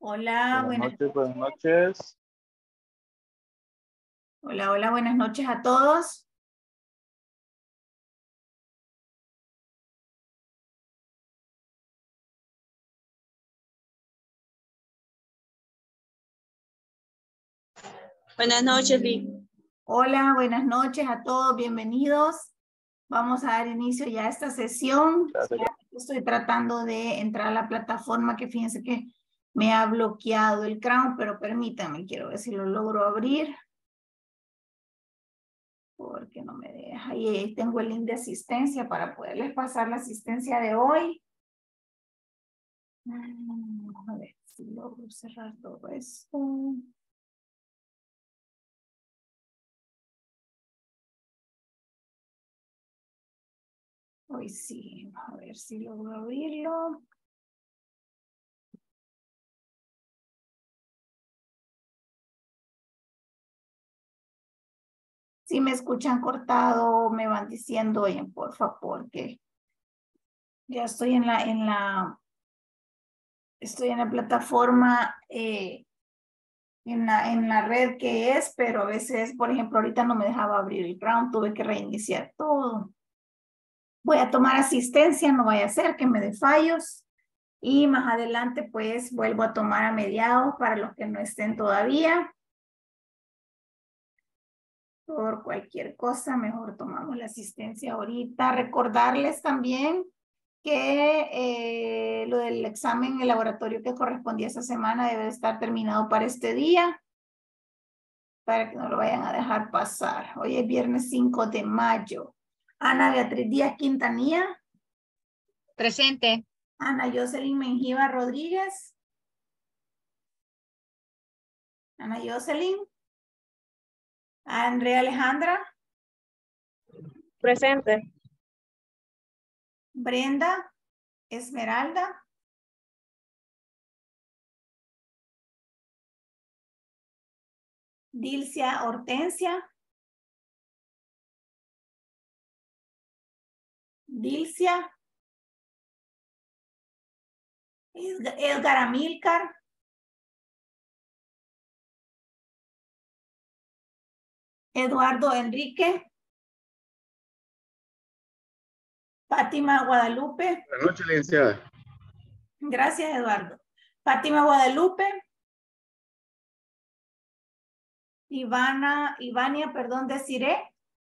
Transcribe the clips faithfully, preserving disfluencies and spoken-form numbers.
Hola, Buenas buenas, noches, buenas noches. hola, hola, buenas noches a todos. Buenas noches, Lee. Hola, buenas noches a todos, bienvenidos. Vamos a dar inicio ya a esta sesión. Gracias. Estoy tratando de entrar a la plataforma que fíjense que me ha bloqueado el Chrome, pero permítanme, quiero ver si lo logro abrir. Porque no me deja. Y ahí tengo el link de asistencia para poderles pasar la asistencia de hoy. A ver si logro cerrar todo esto. Hoy sí, a ver si logro abrirlo. Si me escuchan cortado, me van diciendo, oye, por favor, porque ya estoy en la, en la, estoy en la plataforma, eh, en la, en la red que es, pero a veces, por ejemplo, ahorita no me dejaba abrir el Chrome, tuve que reiniciar todo. Voy a tomar asistencia, no vaya a ser que me dé fallos. Y más adelante, pues, vuelvo a tomar a mediados para los que no estén todavía. Por cualquier cosa, mejor tomamos la asistencia ahorita. Recordarles también que eh, lo del examen en el laboratorio que correspondía esa semana debe estar terminado para este día, para que no lo vayan a dejar pasar. Hoy es viernes cinco de mayo. Ana Beatriz Díaz Quintanilla. Presente. Ana Jocelyn Menjiva Rodríguez. Ana Jocelyn. Andrea Alejandra. Presente. Brenda Esmeralda. Dilcia Hortensia. Dilcia. Edgar Amílcar. Eduardo Enrique. Fátima Guadalupe. Buenas noches, licenciada. Gracias, Eduardo. Fátima Guadalupe. Ivana, Ivania, perdón, Desiré.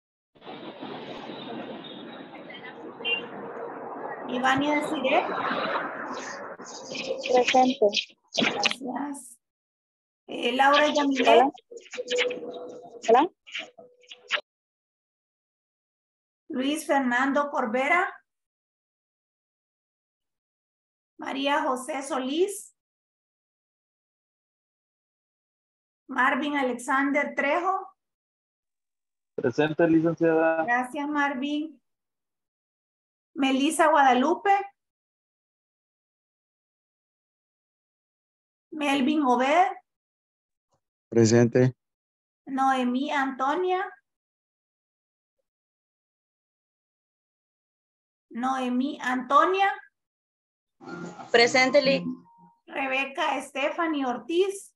Ivania Desiré. Presente. Gracias. Eh, Laura Yamilet. Hola. Hola. Luis Fernando Corbera. María José Solís. Marvin Alexander Trejo. Presente, licenciada. Gracias, Marvin. Melissa Guadalupe. Melvin Obed. Presente. Noemí Antonia. Noemí Antonia. Presente, Lee. Rebeca Stephanie Ortiz.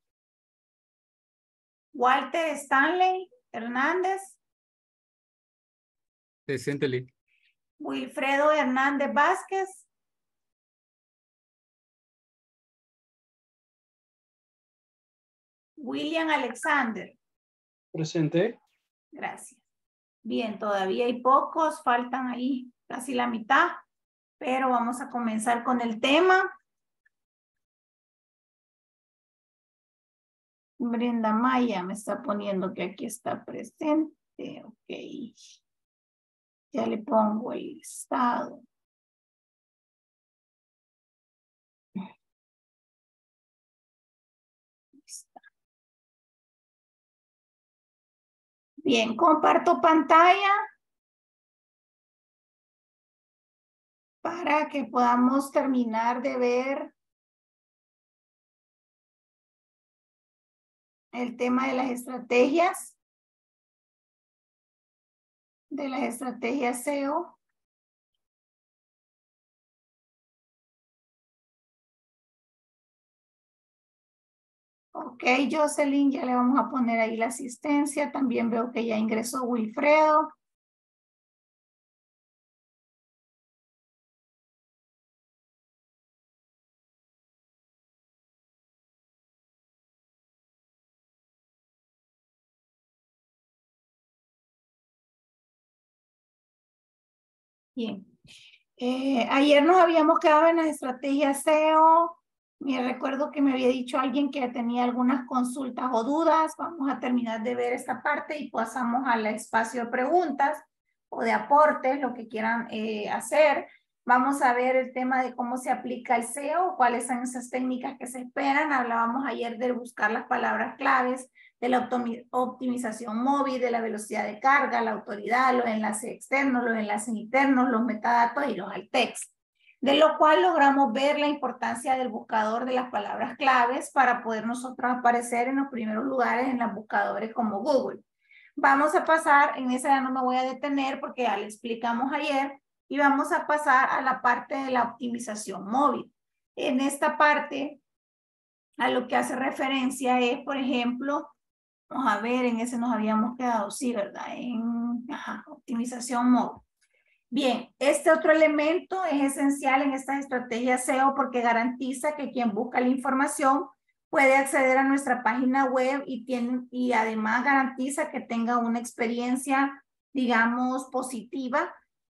Walter Stanley Hernández. Presente, Lee. Wilfredo Hernández Vázquez. William Alexander. Presente. Gracias. Bien, todavía hay pocos, faltan ahí casi la mitad, pero vamos a comenzar con el tema. Brenda Maya me está poniendo que aquí está presente. Ok. Ya le pongo el estado. Bien, comparto pantalla para que podamos terminar de ver el tema de las estrategias, de las estrategias S E O. Ok, Jocelyn, ya le vamos a poner ahí la asistencia. También veo que ya ingresó Wilfredo. Bien. Eh, ayer nos habíamos quedado en las estrategias S E O. Me recuerdo que me había dicho alguien que tenía algunas consultas o dudas. Vamos a terminar de ver esta parte y pasamos al espacio de preguntas o de aportes, lo que quieran eh, hacer. Vamos a ver el tema de cómo se aplica el S E O, cuáles son esas técnicas que se esperan. Hablábamos ayer de buscar las palabras claves, de la optimización móvil, de la velocidad de carga, la autoridad, los enlaces externos, los enlaces internos, los metadatos y los alt text. De lo cual logramos ver la importancia del buscador de las palabras claves para poder nosotros aparecer en los primeros lugares en los buscadores como Google. Vamos a pasar, en esa ya no me voy a detener porque ya le explicamos ayer, y vamos a pasar a la parte de la optimización móvil. En esta parte, a lo que hace referencia es, por ejemplo, vamos a ver, en ese nos habíamos quedado, sí, ¿verdad? En ajá, optimización móvil. Bien, este otro elemento es esencial en estas estrategias S E O porque garantiza que quien busca la información puede acceder a nuestra página web y, tiene, y además garantiza que tenga una experiencia, digamos, positiva.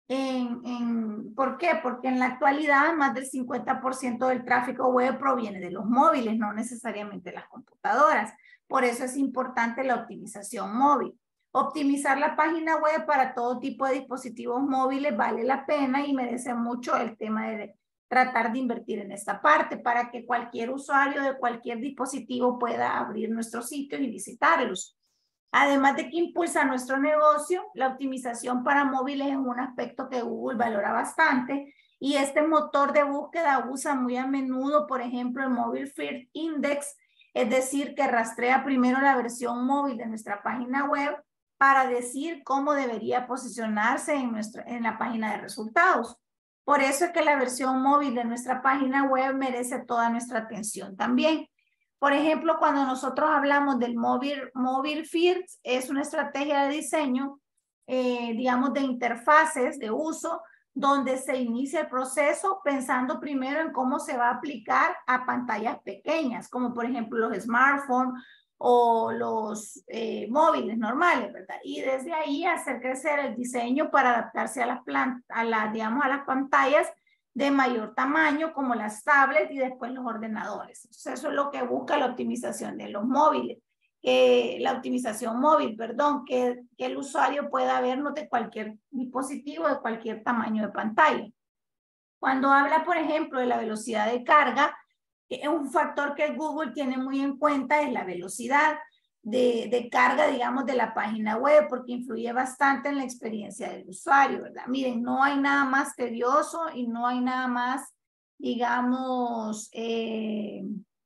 En, en, ¿Por qué? Porque en la actualidad más del cincuenta por ciento del tráfico web proviene de los móviles, no necesariamente las computadoras. Por eso es importante la optimización móvil. Optimizar la página web para todo tipo de dispositivos móviles vale la pena y merece mucho el tema de tratar de invertir en esta parte para que cualquier usuario de cualquier dispositivo pueda abrir nuestros sitios y visitarlos. Además de que impulsa nuestro negocio, la optimización para móviles es un aspecto que Google valora bastante y este motor de búsqueda usa muy a menudo, por ejemplo, el Mobile First Index, es decir, que rastrea primero la versión móvil de nuestra página web para decir cómo debería posicionarse en, nuestra, en la página de resultados. Por eso es que la versión móvil de nuestra página web merece toda nuestra atención también. Por ejemplo, cuando nosotros hablamos del móvil, móvil First, es una estrategia de diseño, eh, digamos, de interfaces de uso, donde se inicia el proceso pensando primero en cómo se va a aplicar a pantallas pequeñas, como por ejemplo los smartphones o los eh, móviles normales, ¿verdad? Y desde ahí hacer crecer el diseño para adaptarse a las, a la, digamos, a las pantallas de mayor tamaño, como las tablets y después los ordenadores. Entonces, eso es lo que busca la optimización de los móviles. Eh, la optimización móvil, perdón, que, que el usuario pueda vernos de cualquier dispositivo, de cualquier tamaño de pantalla. Cuando habla, por ejemplo, de la velocidad de carga, eh, un factor que Google tiene muy en cuenta es la velocidad de, de carga, digamos, de la página web, porque influye bastante en la experiencia del usuario, ¿verdad? Miren, no hay nada más tedioso y no hay nada más, digamos, eh,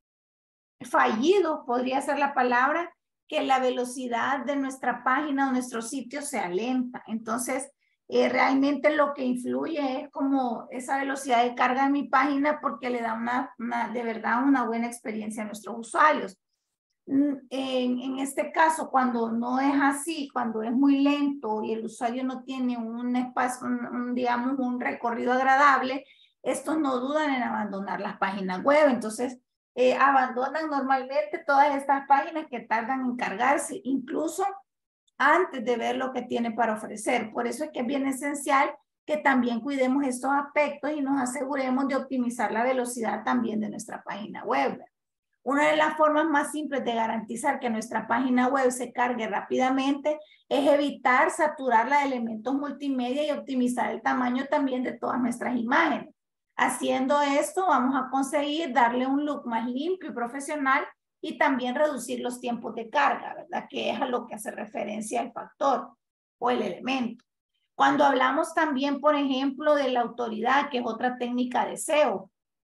fallido, podría ser la palabra, que la velocidad de nuestra página o nuestro sitio sea lenta. Entonces, eh, realmente lo que influye es como esa velocidad de carga en mi página porque le da una, una de verdad una buena experiencia a nuestros usuarios. En, en este caso, cuando no es así, cuando es muy lento y el usuario no tiene un espacio, un, un, digamos, un recorrido agradable, estos no dudan en abandonar las páginas web. Entonces, Eh, abandonan normalmente todas estas páginas que tardan en cargarse, incluso antes de ver lo que tiene para ofrecer. Por eso es que es bien esencial que también cuidemos estos aspectos y nos aseguremos de optimizar la velocidad también de nuestra página web. Una de las formas más simples de garantizar que nuestra página web se cargue rápidamente es evitar saturarla de elementos multimedia y optimizar el tamaño también de todas nuestras imágenes. Haciendo esto, vamos a conseguir darle un look más limpio y profesional y también reducir los tiempos de carga, ¿verdad? Que es a lo que hace referencia el factor o el elemento. Cuando hablamos también, por ejemplo, de la autoridad, que es otra técnica de S E O.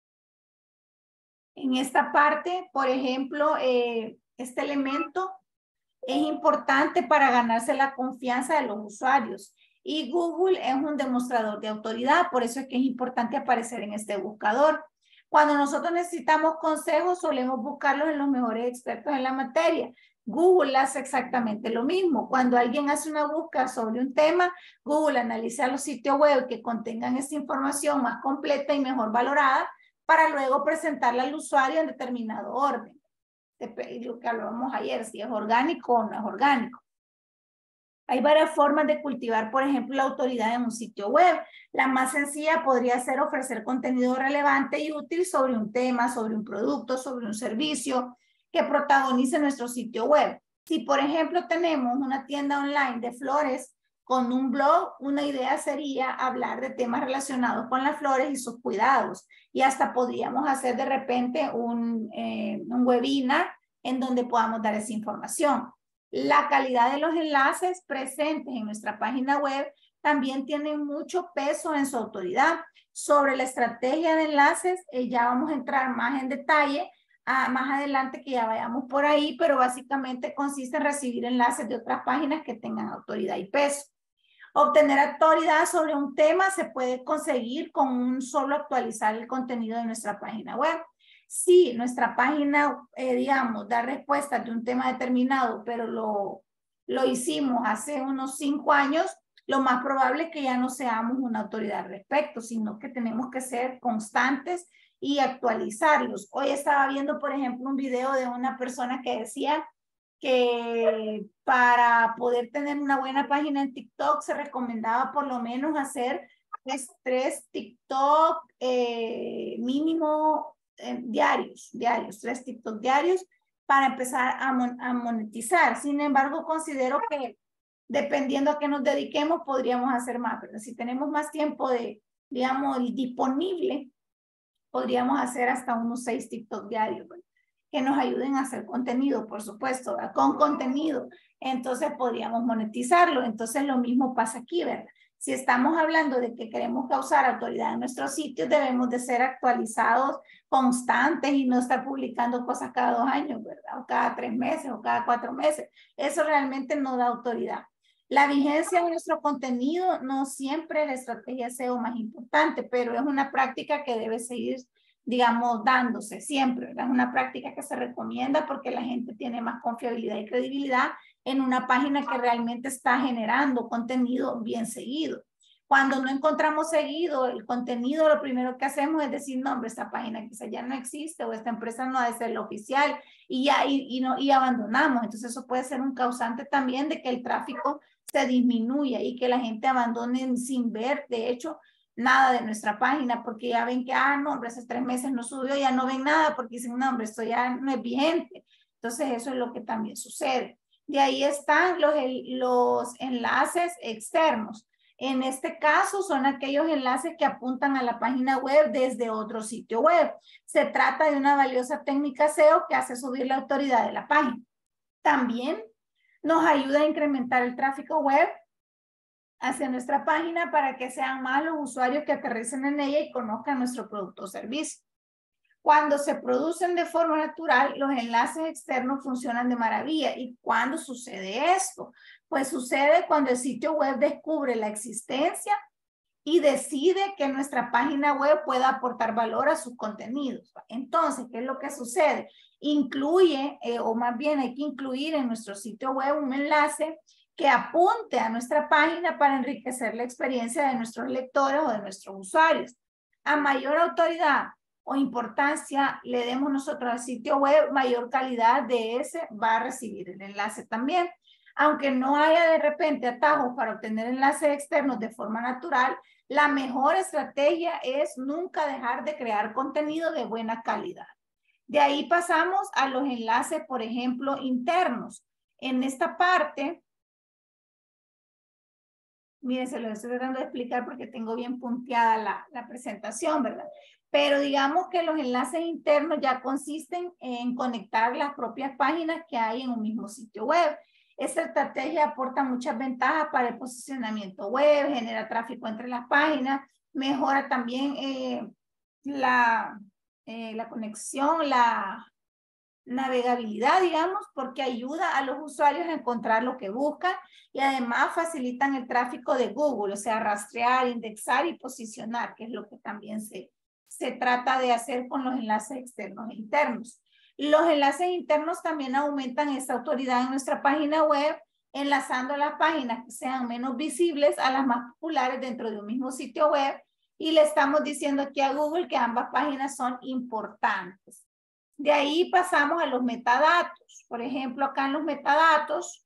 En esta parte, por ejemplo, eh, este elemento es importante para ganarse la confianza de los usuarios. Y Google es un demostrador de autoridad, por eso es que es importante aparecer en este buscador. Cuando nosotros necesitamos consejos, solemos buscarlos en los mejores expertos en la materia. Google hace exactamente lo mismo. Cuando alguien hace una búsqueda sobre un tema, Google analiza los sitios web que contengan esa información más completa y mejor valorada para luego presentarla al usuario en determinado orden. Lo que hablábamos ayer, si es orgánico o no es orgánico. Hay varias formas de cultivar, por ejemplo, la autoridad en un sitio web. La más sencilla podría ser ofrecer contenido relevante y útil sobre un tema, sobre un producto, sobre un servicio que protagonice nuestro sitio web. Si, por ejemplo, tenemos una tienda online de flores con un blog, una idea sería hablar de temas relacionados con las flores y sus cuidados. Y hasta podríamos hacer de repente un, eh, un webinar en donde podamos dar esa información. La calidad de los enlaces presentes en nuestra página web también tiene mucho peso en su autoridad. Sobre la estrategia de enlaces, eh, ya vamos a entrar más en detalle a, más adelante que ya vayamos por ahí, pero básicamente consiste en recibir enlaces de otras páginas que tengan autoridad y peso. Obtener autoridad sobre un tema se puede conseguir con un solo actualizar el contenido de nuestra página web. Si nuestra página, eh, digamos, da respuesta de un tema determinado, pero lo, lo hicimos hace unos cinco años, lo más probable es que ya no seamos una autoridad al respecto, sino que tenemos que ser constantes y actualizarlos. Hoy estaba viendo, por ejemplo, un video de una persona que decía que para poder tener una buena página en TikTok se recomendaba por lo menos hacer tres, tres TikTok eh, mínimo eh, diarios, diarios, tres TikTok diarios para empezar a, mon a monetizar. Sin embargo, considero que dependiendo a qué nos dediquemos podríamos hacer más, pero si tenemos más tiempo de, digamos, disponible, podríamos hacer hasta unos seis TikTok diarios, ¿verdad? Que nos ayuden a hacer contenido, por supuesto, ¿verdad? Con contenido. Entonces podríamos monetizarlo. Entonces lo mismo pasa aquí, ¿verdad? Si estamos hablando de que queremos causar autoridad en nuestros sitios, debemos de ser actualizados, constantes y no estar publicando cosas cada dos años, ¿verdad? O cada tres meses o cada cuatro meses. Eso realmente no da autoridad. La vigencia de nuestro contenido no siempre es la estrategia S E O más importante, pero es una práctica que debe seguir, digamos, dándose siempre, ¿verdad? Es una práctica que se recomienda porque la gente tiene más confiabilidad y credibilidad en una página que realmente está generando contenido bien seguido. Cuando no encontramos seguido el contenido, lo primero que hacemos es decir, no, hombre, esta página quizá ya no existe o esta empresa no ha de ser la oficial y ya y, y, no, y abandonamos. Entonces eso puede ser un causante también de que el tráfico se disminuya y que la gente abandone sin ver, de hecho, nada de nuestra página, porque ya ven que, ah, no, hombre, hace tres meses no subió, ya no ven nada, porque dicen, no, hombre, esto ya no es vigente. Entonces, eso es lo que también sucede. De ahí están los, los enlaces externos. En este caso, son aquellos enlaces que apuntan a la página web desde otro sitio web. Se trata de una valiosa técnica S E O que hace subir la autoridad de la página. También nos ayuda a incrementar el tráfico web hacia nuestra página para que sean más los usuarios que aterricen en ella y conozcan nuestro producto o servicio. Cuando se producen de forma natural, los enlaces externos funcionan de maravilla. ¿Y cuándo sucede esto? Pues sucede cuando el sitio web descubre la existencia y decide que nuestra página web pueda aportar valor a sus contenidos. Entonces, ¿qué es lo que sucede? Incluye, eh, o más bien hay que incluir en nuestro sitio web un enlace que apunte a nuestra página para enriquecer la experiencia de nuestros lectores o de nuestros usuarios. A mayor autoridad o importancia le demos nosotros al sitio web, mayor calidad de ese va a recibir el enlace también. Aunque no haya de repente atajos para obtener enlaces externos de forma natural, la mejor estrategia es nunca dejar de crear contenido de buena calidad. De ahí pasamos a los enlaces, por ejemplo, internos. En esta parte, miren, se lo estoy tratando de explicar porque tengo bien punteada la, la presentación, ¿verdad? Pero digamos que los enlaces internos ya consisten en conectar las propias páginas que hay en un mismo sitio web. Esta estrategia aporta muchas ventajas para el posicionamiento web, genera tráfico entre las páginas, mejora también eh, la, eh, la conexión, la navegabilidad, digamos, porque ayuda a los usuarios a encontrar lo que buscan y además facilitan el tráfico de Google, o sea, rastrear, indexar y posicionar, que es lo que también se, se trata de hacer con los enlaces externos e internos. Los enlaces internos también aumentan esta autoridad en nuestra página web, enlazando las páginas que sean menos visibles a las más populares dentro de un mismo sitio web, y le estamos diciendo aquí a Google que ambas páginas son importantes. De ahí pasamos a los metadatos. Por ejemplo, acá en los metadatos,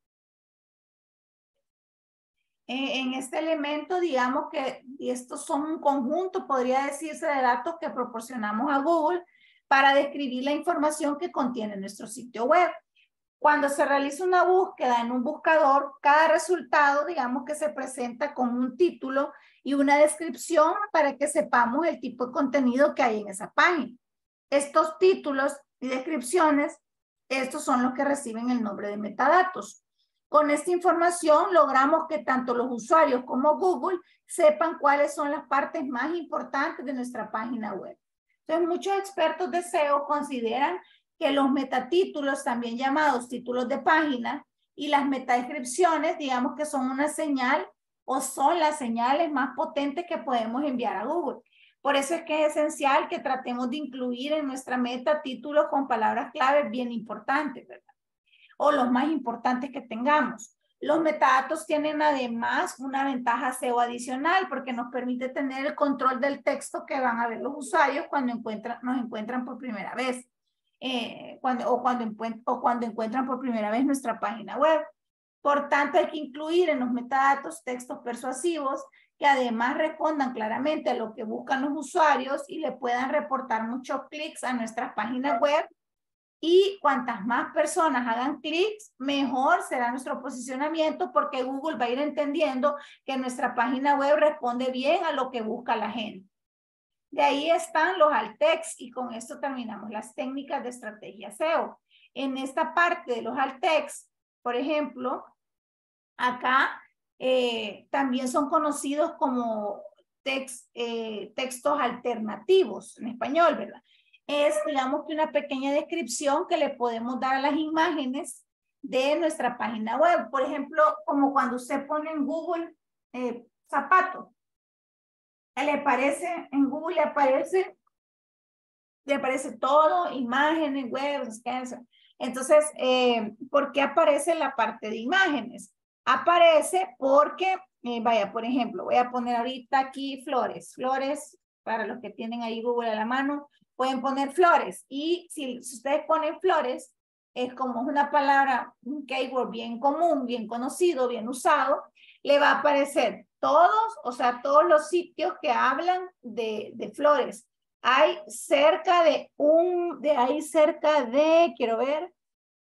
eh, en este elemento, digamos que estos son un conjunto, podría decirse, de datos que proporcionamos a Google para describir la información que contiene nuestro sitio web. Cuando se realiza una búsqueda en un buscador, cada resultado, digamos que se presenta con un título y una descripción para que sepamos el tipo de contenido que hay en esa página. Estos títulos y descripciones, estos son los que reciben el nombre de metadatos. Con esta información logramos que tanto los usuarios como Google sepan cuáles son las partes más importantes de nuestra página web. Entonces, muchos expertos de S E O consideran que los metatítulos, también llamados títulos de página, y las metadescripciones, digamos que son una señal o son las señales más potentes que podemos enviar a Google. Por eso es que es esencial que tratemos de incluir en nuestra meta títulos con palabras clave bien importantes, ¿verdad? O los más importantes que tengamos. Los metadatos tienen además una ventaja S E O adicional porque nos permite tener el control del texto que van a ver los usuarios cuando encuentran, nos encuentran por primera vez. Eh, cuando, o, cuando o cuando encuentran por primera vez nuestra página web. Por tanto, hay que incluir en los metadatos textos persuasivos que además respondan claramente a lo que buscan los usuarios y le puedan reportar muchos clics a nuestra página web. Y cuantas más personas hagan clics, mejor será nuestro posicionamiento porque Google va a ir entendiendo que nuestra página web responde bien a lo que busca la gente. De ahí están los alt text y con esto terminamos las técnicas de estrategia S E O. En esta parte de los alt text, por ejemplo, acá eh, también son conocidos como text, eh, textos alternativos en español, ¿verdad? Es, digamos que una pequeña descripción que le podemos dar a las imágenes de nuestra página web. Por ejemplo, como cuando usted pone en Google eh, zapato. Le aparece, en Google le aparece, le aparece todo, imágenes, web, scans. Entonces, eh, ¿por qué aparece la parte de imágenes? Aparece porque, eh, vaya, por ejemplo, voy a poner ahorita aquí flores, flores, para los que tienen ahí Google a la mano, pueden poner flores. Y si, si ustedes ponen flores, es como una palabra, un keyword bien común, bien conocido, bien usado, le va a aparecer todos, o sea, todos los sitios que hablan de, de flores. Hay cerca de un, de ahí cerca de, quiero ver,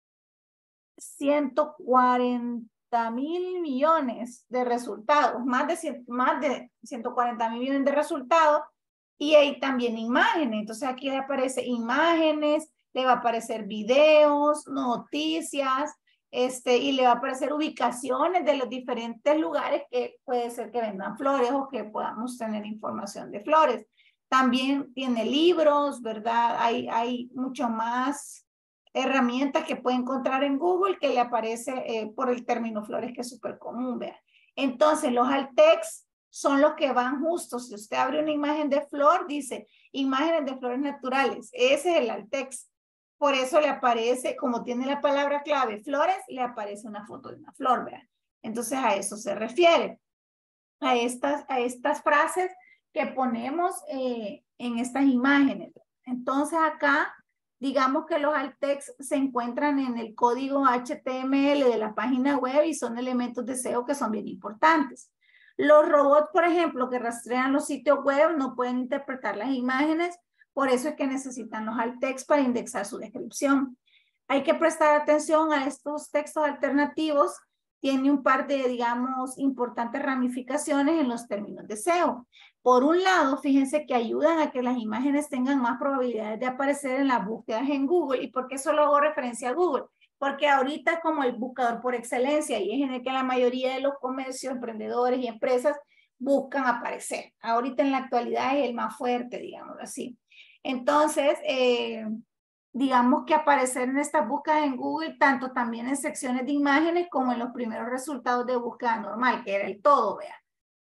ciento cuarenta mil millones de resultados, más de, más de ciento cuarenta mil millones de resultados, y hay también imágenes. Entonces aquí le aparece imágenes, le va a aparecer videos, noticias, Este, y le va a aparecer ubicaciones de los diferentes lugares que puede ser que vendan flores o que podamos tener información de flores. También tiene libros, ¿verdad? Hay, hay mucho más herramientas que puede encontrar en Google que le aparece eh, por el término flores, que es súper común, ¿verdad? Entonces, los alt text son los que van justos. Si usted abre una imagen de flor, dice imágenes de flores naturales. Ese es el alt text. Por eso le aparece, como tiene la palabra clave flores, le aparece una foto de una flor, ¿verdad? Entonces a eso se refiere, a estas, a estas frases que ponemos eh, en estas imágenes. Entonces acá, digamos que los alt text se encuentran en el código H T M L de la página web y son elementos de S E O que son bien importantes. Los robots, por ejemplo, que rastrean los sitios web no pueden interpretar las imágenes. Por eso es que necesitan los alt text para indexar su descripción. Hay que prestar atención a estos textos alternativos. Tiene un par de, digamos, importantes ramificaciones en los términos de S E O. Por un lado, fíjense que ayudan a que las imágenes tengan más probabilidades de aparecer en las búsquedas en Google. ¿Y por qué solo hago referencia a Google? Porque ahorita es como el buscador por excelencia y es en el que la mayoría de los comercios, emprendedores y empresas buscan aparecer. Ahorita en la actualidad es el más fuerte, digamos así. Entonces, eh, digamos que aparecer en estas búsquedas en Google, tanto también en secciones de imágenes como en los primeros resultados de búsqueda normal, que era el todo, vea.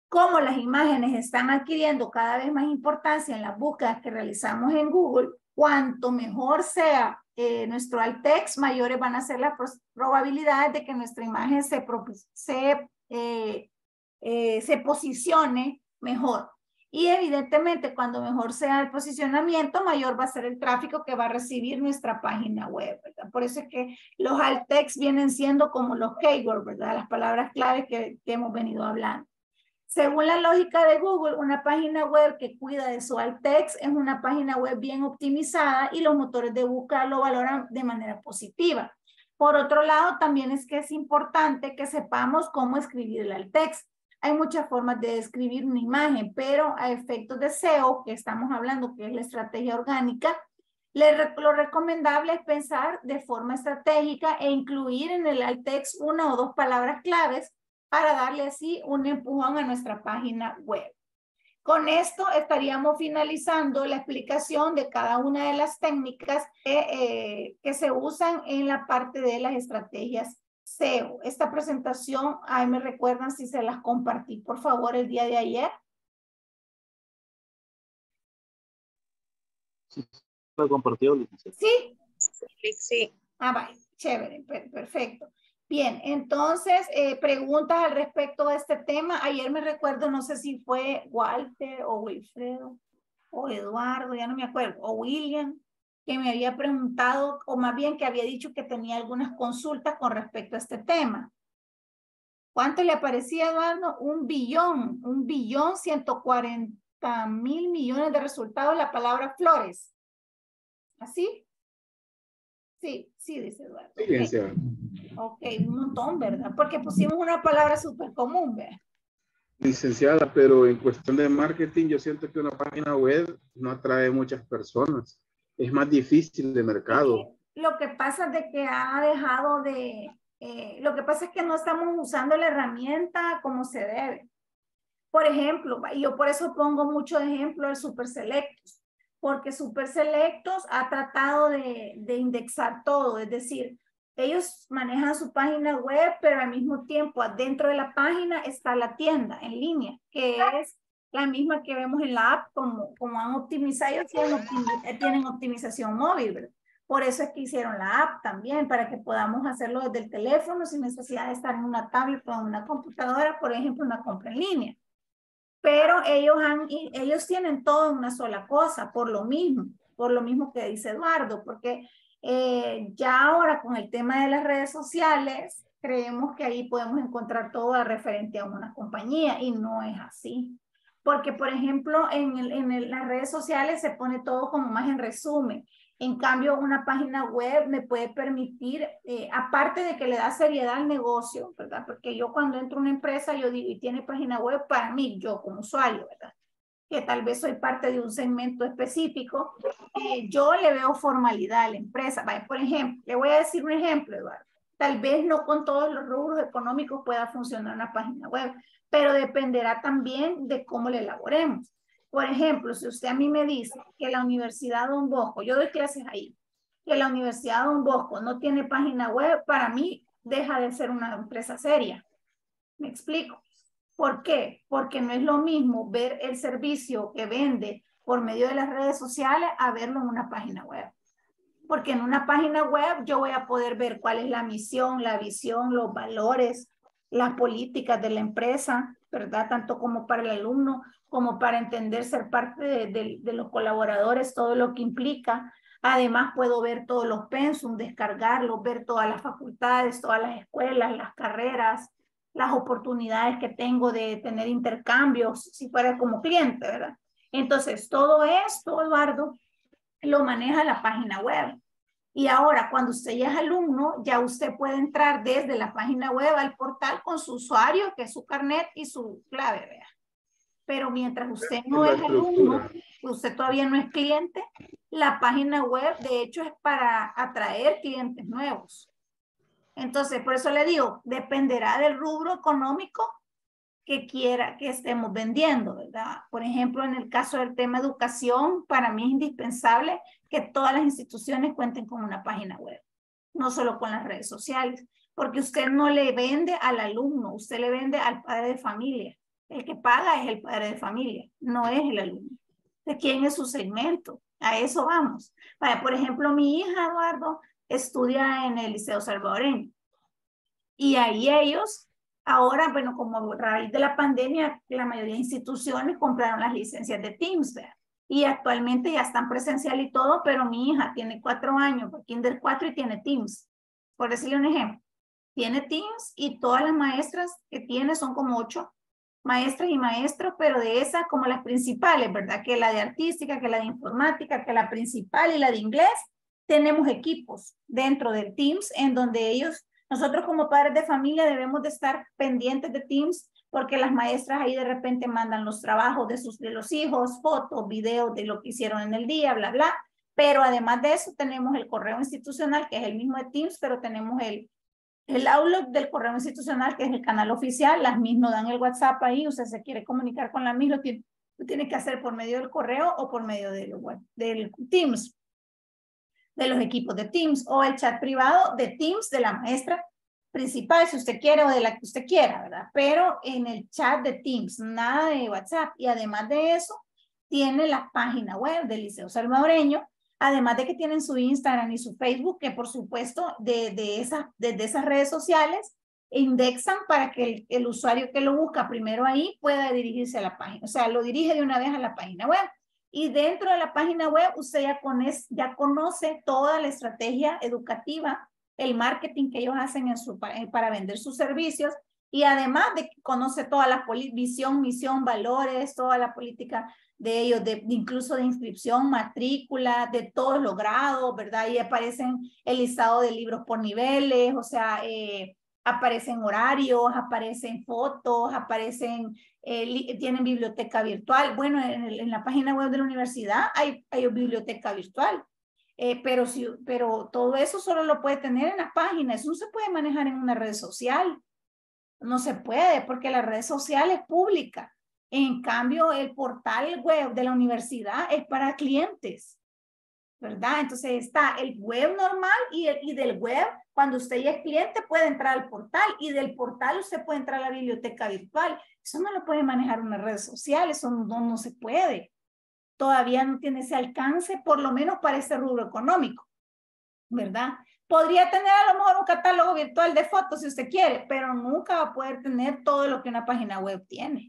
como las imágenes están adquiriendo cada vez más importancia en las búsquedas que realizamos en Google, cuanto mejor sea eh, nuestro alt text, mayores van a ser las probabilidades de que nuestra imagen se, se, eh, eh, se posicione mejor. Y evidentemente, cuando mejor sea el posicionamiento, mayor va a ser el tráfico que va a recibir nuestra página web, ¿verdad? Por eso es que los alt text vienen siendo como los keywords, ¿verdad? Las palabras claves que, que hemos venido hablando. Según la lógica de Google, una página web que cuida de su alt text es una página web bien optimizada y los motores de búsqueda lo valoran de manera positiva. Por otro lado, también es que es importante que sepamos cómo escribir el alt text. Hay muchas formas de escribir una imagen, pero a efectos de S E O, que estamos hablando que es la estrategia orgánica, lo recomendable es pensar de forma estratégica e incluir en el alt text una o dos palabras claves para darle así un empujón a nuestra página web. Con esto estaríamos finalizando la explicación de cada una de las técnicas que, eh, que se usan en la parte de las estrategias S E O. Esta presentación, ahí me recuerdan si se las compartí, por favor, el día de ayer. Sí, lo compartió, licenciada. ¿Sí? Sí, sí. Ah, vale, chévere, per perfecto. Bien, entonces, eh, preguntas al respecto de este tema. Ayer me recuerdo, no sé si fue Walter o Wilfredo o Eduardo, ya no me acuerdo, o William, que me había preguntado, o más bien que había dicho que tenía algunas consultas con respecto a este tema. ¿Cuánto le aparecía, Eduardo? Un billón, un billón, ciento cuarenta mil millones de resultados, la palabra flores. ¿Así? Sí, sí, dice Eduardo. Sí, licenciada. Ok, un montón, ¿verdad? Porque pusimos una palabra súper común, ¿verdad? Licenciada, pero en cuestión de marketing yo siento que una página web no atrae muchas personas. Es más difícil de mercado. Es que lo que pasa es de que ha dejado de... Eh, lo que pasa es que no estamos usando la herramienta como se debe. Por ejemplo, y yo por eso pongo mucho ejemplo el Super Selectos, porque Super Selectos ha tratado de, de indexar todo, es decir, ellos manejan su página web, pero al mismo tiempo adentro de la página está la tienda en línea, que es la misma que vemos en la app, como, como han optimizado, ellos tienen, optimiz tienen optimización móvil, ¿verdad? Por eso es que hicieron la app también, para que podamos hacerlo desde el teléfono sin necesidad de estar en una tablet o en una computadora, por ejemplo, una compra en línea. Pero ellos, han, ellos tienen todo en una sola cosa, por lo mismo, por lo mismo que dice Eduardo, porque eh, ya ahora con el tema de las redes sociales, creemos que ahí podemos encontrar todo referente a una compañía y no es así. Porque, por ejemplo, en, el, en el, las redes sociales se pone todo como más en resumen. En cambio, una página web me puede permitir, eh, aparte de que le da seriedad al negocio, ¿verdad? Porque yo cuando entro a una empresa, yo digo, y tiene página web para mí, yo como usuario, ¿verdad? Que tal vez soy parte de un segmento específico, eh, yo le veo formalidad a la empresa. Vaya, por ejemplo, le voy a decir un ejemplo, Eduardo. Tal vez no con todos los rubros económicos pueda funcionar una página web, pero dependerá también de cómo le elaboremos. Por ejemplo, si usted a mí me dice que la Universidad Don Bosco, yo doy clases ahí, que la Universidad Don Bosco no tiene página web, para mí deja de ser una empresa seria. ¿Me explico? ¿Por qué? Porque no es lo mismo ver el servicio que vende por medio de las redes sociales a verlo en una página web. Porque en una página web yo voy a poder ver cuál es la misión, la visión, los valores, las políticas de la empresa, ¿verdad? Tanto como para el alumno, como para entender ser parte de, de, de los colaboradores, todo lo que implica. Además puedo ver todos los pensum, descargarlos, ver todas las facultades, todas las escuelas, las carreras, las oportunidades que tengo de tener intercambios, si fuera como cliente, ¿verdad? Entonces, todo esto, Eduardo, lo maneja la página web. Y ahora, cuando usted ya es alumno, ya usted puede entrar desde la página web al portal con su usuario, que es su carnet y su clave, vea. Pero mientras usted no es alumno, usted todavía no es cliente, la página web, de hecho, es para atraer clientes nuevos. Entonces, por eso le digo, dependerá del rubro económico que quiera que estemos vendiendo, ¿verdad? Por ejemplo, en el caso del tema educación, para mí es indispensable que todas las instituciones cuenten con una página web, no solo con las redes sociales, porque usted no le vende al alumno, usted le vende al padre de familia. El que paga es el padre de familia, no es el alumno. ¿De quién es su segmento? A eso vamos. Vaya, por ejemplo, mi hija, Eduardo, estudia en el Liceo Salvadoreño. Y ahí ellos, ahora, bueno, como a raíz de la pandemia, la mayoría de instituciones compraron las licencias de Teams, ¿verdad? Y actualmente ya están presencial y todo, pero mi hija tiene cuatro años, kinder cuatro, y tiene Teams. Por decirle un ejemplo, tiene Teams y todas las maestras que tiene son como ocho maestras y maestros, pero de esas como las principales, ¿verdad? Que la de artística, que la de informática, que la principal y la de inglés, tenemos equipos dentro del Teams en donde ellos, nosotros como padres de familia debemos de estar pendientes de Teams porque las maestras ahí de repente mandan los trabajos de, sus, de los hijos, fotos, videos de lo que hicieron en el día, bla, bla. Pero además de eso tenemos el correo institucional, que es el mismo de Teams, pero tenemos el, el Outlook del correo institucional, que es el canal oficial. Las M I S nos dan el WhatsApp ahí, usted se quiere comunicar con la M I S, lo tiene, lo tiene que hacer por medio del correo o por medio del, web, del Teams, de los equipos de Teams, o el chat privado de Teams de la maestra principal, si usted quiere, o de la que usted quiera, ¿verdad? Pero en el chat de Teams, nada de WhatsApp. Y además de eso, tiene la página web del Liceo Salvadoreño, además de que tienen su Instagram y su Facebook, que por supuesto, de, de, esa, de, de esas redes sociales, indexan para que el, el usuario que lo busca primero ahí pueda dirigirse a la página. O sea, lo dirige de una vez a la página web. Y dentro de la página web, usted ya, conoce, ya conoce toda la estrategia educativa, el marketing que ellos hacen en su, para vender sus servicios, y además de que conoce toda la visión, misión, valores, toda la política de ellos, de, de incluso de inscripción, matrícula, de todos los grados, ¿verdad? Y aparecen el listado de libros por niveles, o sea, eh, aparecen horarios, aparecen fotos, aparecen, eh, tienen biblioteca virtual. Bueno, en, el, en la página web de la universidad hay, hay biblioteca virtual. Eh, pero, si, pero todo eso solo lo puede tener en la página, eso no se puede manejar en una red social, no se puede porque la red social es pública. En cambio, el portal web de la universidad es para clientes, ¿verdad? Entonces está el web normal y, el, y del web, cuando usted ya es cliente, puede entrar al portal, y del portal usted puede entrar a la biblioteca virtual. Eso no lo puede manejar una red social, eso no, no, no se puede. Todavía no tiene ese alcance, por lo menos para ese rubro económico, ¿verdad? Podría tener a lo mejor un catálogo virtual de fotos si usted quiere, pero nunca va a poder tener todo lo que una página web tiene.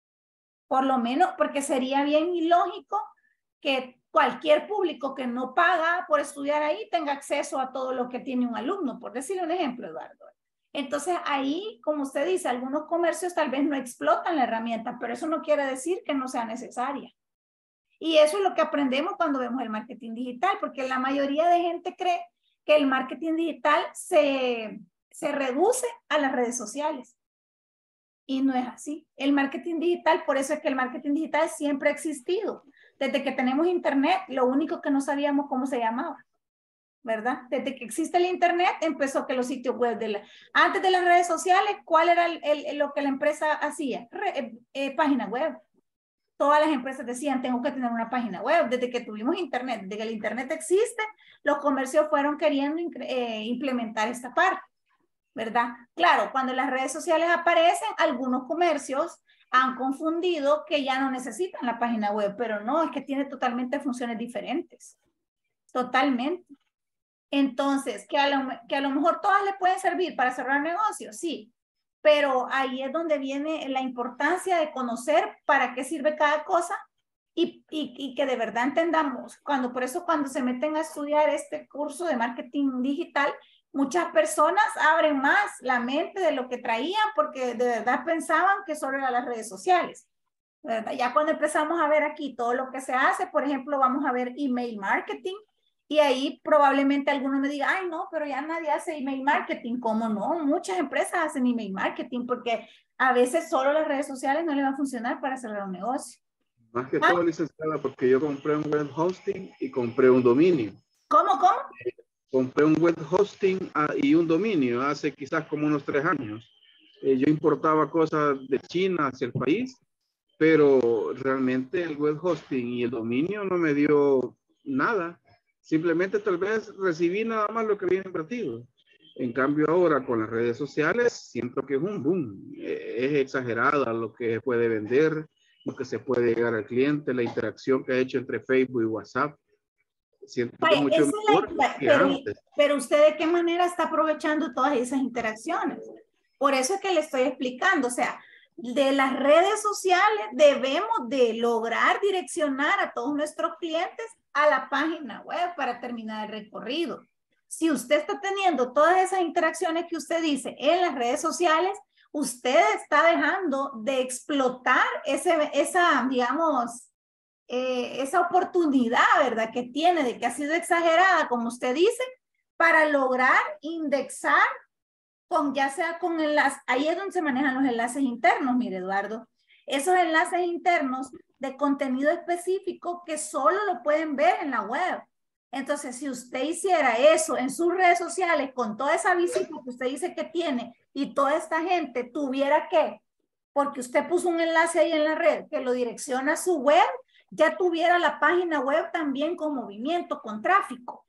Por lo menos porque sería bien ilógico que cualquier público que no paga por estudiar ahí tenga acceso a todo lo que tiene un alumno, por decirle un ejemplo, Eduardo. Entonces ahí, como usted dice, algunos comercios tal vez no explotan la herramienta, pero eso no quiere decir que no sea necesaria. Y eso es lo que aprendemos cuando vemos el marketing digital, porque la mayoría de gente cree que el marketing digital se, se reduce a las redes sociales. Y no es así. El marketing digital, por eso es que el marketing digital siempre ha existido. Desde que tenemos internet, lo único que no sabíamos cómo se llamaba, ¿verdad? Desde que existe el internet, empezó que los sitios web, de la, antes de las redes sociales, ¿cuál era el, el, lo que la empresa hacía? Re, eh, eh, página web. Todas las empresas decían, tengo que tener una página web. Desde que tuvimos internet, desde que el internet existe, los comercios fueron queriendo eh, implementar esta parte, ¿verdad? Claro, cuando las redes sociales aparecen, algunos comercios han confundido que ya no necesitan la página web, pero no, es que tiene totalmente funciones diferentes. Totalmente. Entonces, que a lo, que a lo mejor todas le pueden servir para cerrar negocios, sí. Pero ahí es donde viene la importancia de conocer para qué sirve cada cosa y, y, y que de verdad entendamos. Cuando, por eso cuando se meten a estudiar este curso de marketing digital, muchas personas abren más la mente de lo que traían porque de verdad pensaban que solo eran las redes sociales, ¿verdad? Ya cuando empezamos a ver aquí todo lo que se hace, por ejemplo, vamos a ver email marketing. Y ahí probablemente alguno me diga, ay no, pero ya nadie hace email marketing. ¿Cómo no? Muchas empresas hacen email marketing porque a veces solo las redes sociales no le van a funcionar para cerrar un negocio. Más que ¿Ah? todo, licenciada, porque yo compré un web hosting y compré un dominio. ¿Cómo, cómo? Eh, compré un web hosting uh, y un dominio hace quizás como unos tres años. Eh, yo importaba cosas de China hacia el país, pero realmente el web hosting y el dominio no me dio nada. Simplemente tal vez recibí nada más lo que había invertido. En cambio ahora con las redes sociales siento que es un boom. Eh, es exagerada lo que puede vender, lo que se puede llegar al cliente, la interacción que ha hecho entre Facebook y WhatsApp. Siento que Vaya, mucho esa es mejor la- que pero, antes. pero usted de qué manera está aprovechando todas esas interacciones. Por eso es que le estoy explicando, o sea, de las redes sociales debemos de lograr direccionar a todos nuestros clientes a la página web para terminar el recorrido. Si usted está teniendo todas esas interacciones que usted dice en las redes sociales, usted está dejando de explotar ese, esa, digamos, eh, esa oportunidad, ¿verdad? Que tiene de que ha sido exagerada, como usted dice, para lograr indexar con, ya sea con enlaces, ahí es donde se manejan los enlaces internos, mire Eduardo, esos enlaces internos de contenido específico que solo lo pueden ver en la web. Entonces, si usted hiciera eso en sus redes sociales con toda esa visita que usted dice que tiene y toda esta gente tuviera que, porque usted puso un enlace ahí en la red que lo direcciona a su web, ya tuviera la página web también con movimiento, con tráfico.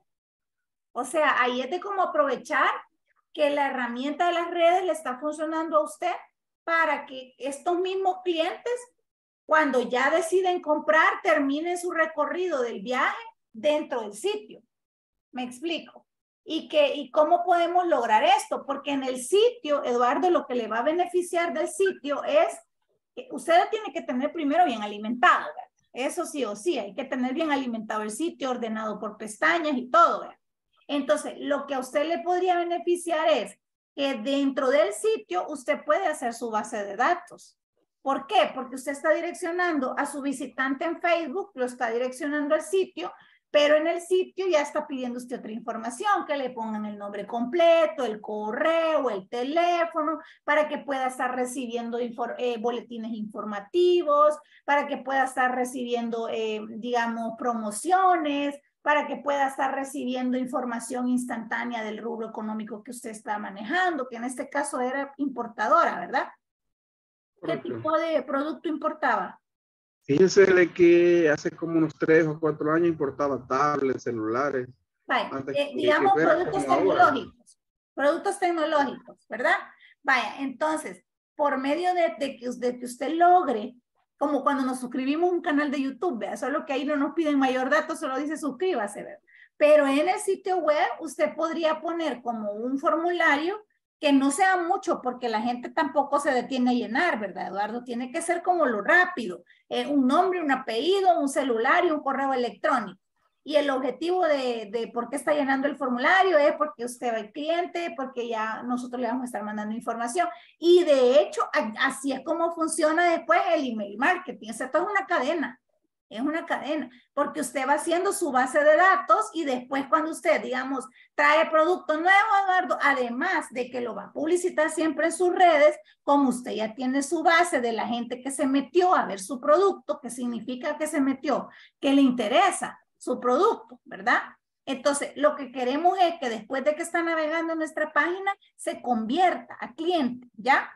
O sea, ahí es de cómo aprovechar que la herramienta de las redes le está funcionando a usted para que estos mismos clientes, cuando ya deciden comprar, terminen su recorrido del viaje dentro del sitio. ¿Me explico? ¿Y, que, ¿Y cómo podemos lograr esto? Porque en el sitio, Eduardo, lo que le va a beneficiar del sitio es que usted lo tiene que tener primero bien alimentado, ¿verdad? Eso sí o sí, hay que tener bien alimentado el sitio, ordenado por pestañas y todo, ¿verdad? Entonces, lo que a usted le podría beneficiar es que dentro del sitio usted puede hacer su base de datos. ¿Por qué? Porque usted está direccionando a su visitante en Facebook, lo está direccionando al sitio, pero en el sitio ya está pidiendo usted otra información, que le pongan el nombre completo, el correo, el teléfono, para que pueda estar recibiendo infor eh, boletines informativos, para que pueda estar recibiendo, eh, digamos, promociones, para que pueda estar recibiendo información instantánea del rubro económico que usted está manejando, que en este caso era importadora, ¿verdad? Correcto. ¿Qué tipo de producto importaba? Fíjense de que hace como unos tres o cuatro años importaba tablets, celulares. Vaya, Antes eh, que, digamos que productos tecnológicos, productos tecnológicos, ¿verdad? Vaya, entonces, por medio de, de, que, de que usted logre, como cuando nos suscribimos a un canal de YouTube, ¿verdad? Solo que ahí no nos piden mayor datos, solo dice suscríbase, ¿verdad? Pero en el sitio web usted podría poner como un formulario que no sea mucho, porque la gente tampoco se detiene a llenar, ¿verdad, Eduardo? Tiene que ser como lo rápido, eh, un nombre, un apellido, un celular y un correo electrónico. Y el objetivo de, de por qué está llenando el formulario es porque usted va al cliente, porque ya nosotros le vamos a estar mandando información. Y de hecho, así es como funciona después el email marketing. O sea, esto es una cadena. Es una cadena, porque usted va haciendo su base de datos y después cuando usted, digamos, trae producto nuevo, Eduardo, además de que lo va a publicitar siempre en sus redes, como usted ya tiene su base de la gente que se metió a ver su producto, que significa que se metió, que le interesa su producto, ¿verdad? Entonces, lo que queremos es que después de que está navegando en nuestra página, se convierta a cliente, ¿ya?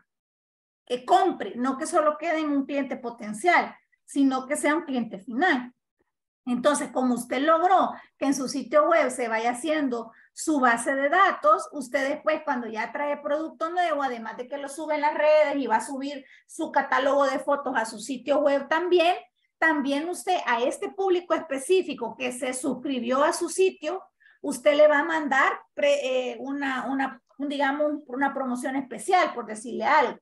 Que compre, no que solo quede en un cliente potencial, sino que sea un cliente final. Entonces, como usted logró que en su sitio web se vaya haciendo su base de datos, usted después cuando ya trae producto nuevo, además de que lo sube en las redes y va a subir su catálogo de fotos a su sitio web también, también usted a este público específico que se suscribió a su sitio, usted le va a mandar pre, eh, una, una, un, digamos, una promoción especial, por decirle algo.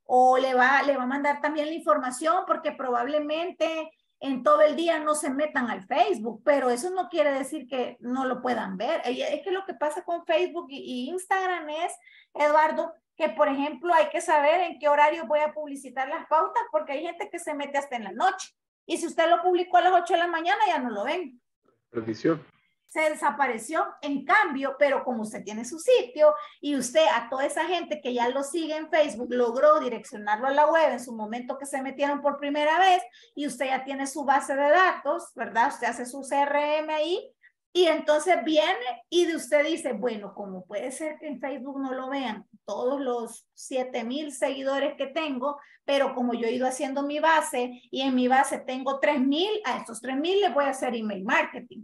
O le va, le va a mandar también la información porque probablemente en todo el día no se metan al Facebook, pero eso no quiere decir que no lo puedan ver. Es que lo que pasa con Facebook y, y Instagram es, Eduardo, que por ejemplo hay que saber en qué horario voy a publicitar las pautas porque hay gente que se mete hasta en la noche. Y si usted lo publicó a las ocho de la mañana ya no lo ven. Perdición. Se desapareció, en cambio, pero como usted tiene su sitio y usted a toda esa gente que ya lo sigue en Facebook logró direccionarlo a la web en su momento que se metieron por primera vez y usted ya tiene su base de datos, ¿verdad? Usted hace su C R M ahí y entonces viene y de usted dice, bueno, como puede ser que en Facebook no lo vean todos los siete mil seguidores que tengo, pero como yo he ido haciendo mi base y en mi base tengo tres mil, a estos tres mil les voy a hacer email marketing.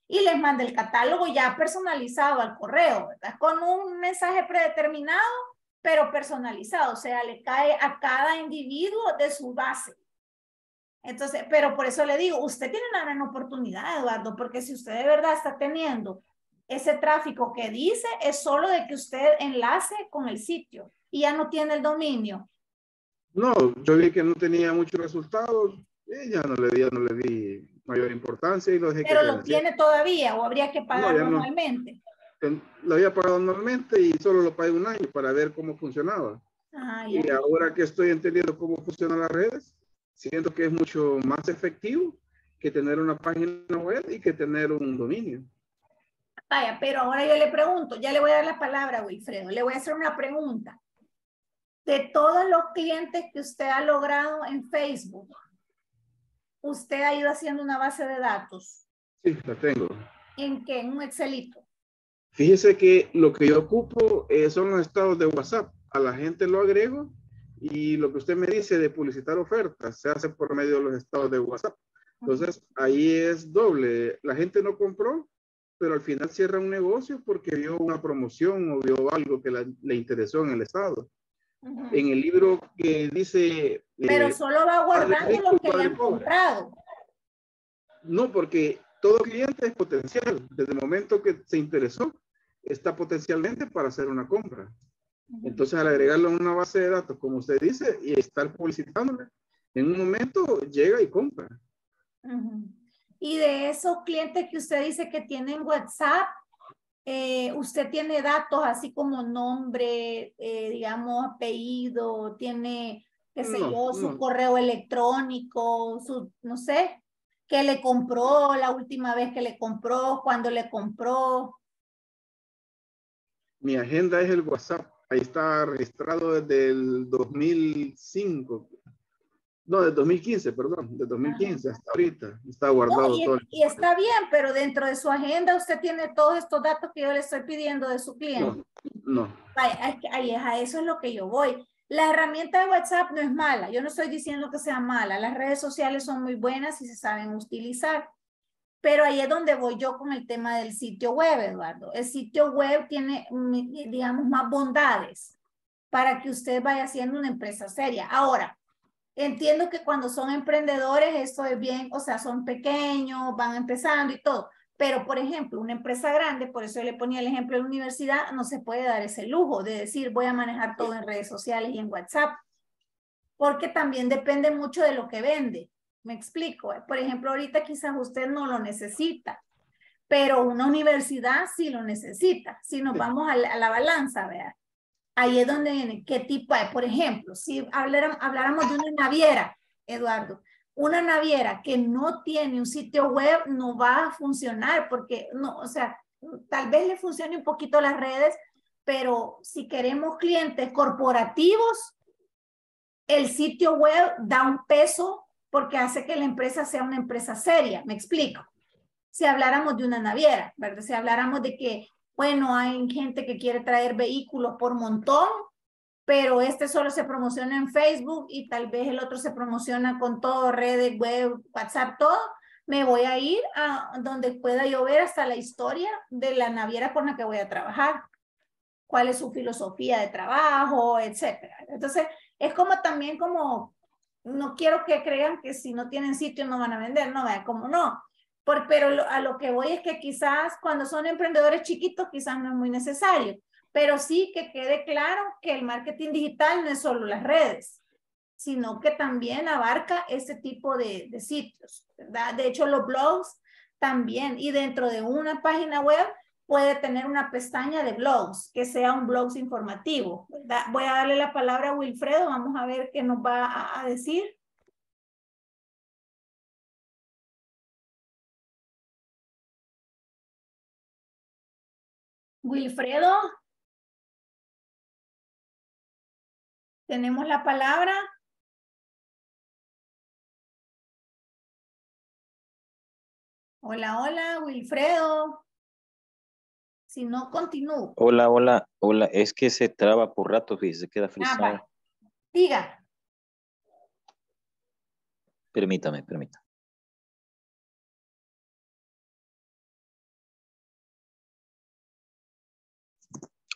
y les manda el catálogo ya personalizado al correo, ¿verdad? Con un mensaje predeterminado, pero personalizado, o sea, le cae a cada individuo de su base. Entonces, pero por eso le digo, usted tiene una gran oportunidad, Eduardo, porque si usted de verdad está teniendo ese tráfico que dice, es solo de que usted enlace con el sitio y ya no tiene el dominio. No, yo vi que no tenía muchos resultados y ya no le di, ya no le di mayor importancia y lo dejé. Pero que lo tiene todavía o habría que pagarlo no, no. anualmente. Lo había pagado anualmente y solo lo pagué un año para ver cómo funcionaba. Ah, y ya. ahora que estoy entendiendo cómo funcionan las redes, siento que es mucho más efectivo que tener una página web y que tener un dominio. Vaya, pero ahora yo le pregunto, ya le voy a dar la palabra a Wilfredo, le voy a hacer una pregunta. De todos los clientes que usted ha logrado en Facebook, ¿usted ha ido haciendo una base de datos? Sí, la tengo. ¿En qué? ¿En un Excelito? Fíjese que lo que yo ocupo eh, son los estados de WhatsApp. A la gente lo agrego y lo que usted me dice de publicitar ofertas se hace por medio de los estados de WhatsApp. Entonces, ahí es doble. La gente no compró, pero al final cierra un negocio porque vio una promoción o vio algo que la, le interesó en el estado. Uh-huh. En el libro que dice... Pero eh, solo va guardando lo que le han comprado. No, porque todo cliente es potencial. Desde el momento que se interesó, está potencialmente para hacer una compra. Uh-huh. Entonces, al agregarlo a una base de datos, como usted dice, y estar publicitándole, en un momento llega y compra. Uh-huh. Y de esos clientes que usted dice que tienen WhatsApp, eh, usted tiene datos así como nombre, eh, digamos, apellido, tiene, qué sé no, yo, su no. correo electrónico, su, no sé, que le compró la última vez que le compró, cuando le compró. Mi agenda es el WhatsApp. Ahí está registrado desde el dos mil cinco. No, del dos mil quince, perdón. Del dos mil quince. Ajá. Hasta ahorita. Está guardado no, y, todo. Y está bien, pero dentro de su agenda usted tiene todos estos datos que yo le estoy pidiendo de su cliente. No, no. Ay, ay, a eso es lo que yo voy. La herramienta de WhatsApp no es mala. Yo no estoy diciendo que sea mala. Las redes sociales son muy buenas y se saben utilizar. Pero ahí es donde voy yo con el tema del sitio web, Eduardo. El sitio web tiene, digamos, más bondades para que usted vaya siendo una empresa seria. Ahora, entiendo que cuando son emprendedores, esto es bien, o sea, son pequeños, van empezando y todo. Pero, por ejemplo, una empresa grande, por eso yo le ponía el ejemplo de la universidad, no se puede dar ese lujo de decir voy a manejar todo en redes sociales y en WhatsApp. Porque también depende mucho de lo que vende. Me explico. Por ejemplo, ahorita quizás usted no lo necesita, pero una universidad sí lo necesita. Si nos vamos a la, a la balanza, vea, ahí es donde viene qué tipo hay. Por ejemplo, si habláramos, habláramos de una naviera, Eduardo, una naviera que no tiene un sitio web no va a funcionar porque, no, o sea, tal vez le funcione un poquito las redes, pero si queremos clientes corporativos, el sitio web da un peso porque hace que la empresa sea una empresa seria. Me explico. Si habláramos de una naviera, ¿verdad? Si habláramos de que, bueno, hay gente que quiere traer vehículos por montón, pero este solo se promociona en Facebook y tal vez el otro se promociona con todo, redes, web, WhatsApp, todo, me voy a ir a donde pueda yo ver hasta la historia de la naviera con la que voy a trabajar, cuál es su filosofía de trabajo, etcétera. Entonces, es como también como, no quiero que crean que si no tienen sitio no van a vender, no, vean, como no. Por, pero lo, a lo que voy es que quizás cuando son emprendedores chiquitos quizás no es muy necesario, pero sí que quede claro que el marketing digital no es solo las redes, sino que también abarca ese tipo de, de sitios, ¿verdad? De hecho, los blogs también, y dentro de una página web puede tener una pestaña de blogs, que sea un blog informativo, ¿verdad? Voy a darle la palabra a Wilfredo, vamos a ver qué nos va a, a decir. Wilfredo, tenemos la palabra. Hola, hola, Wilfredo. Si no, continúo. Hola, hola, hola. Es que se traba por rato y se queda frisado. Ah, diga. Permítame, permítame.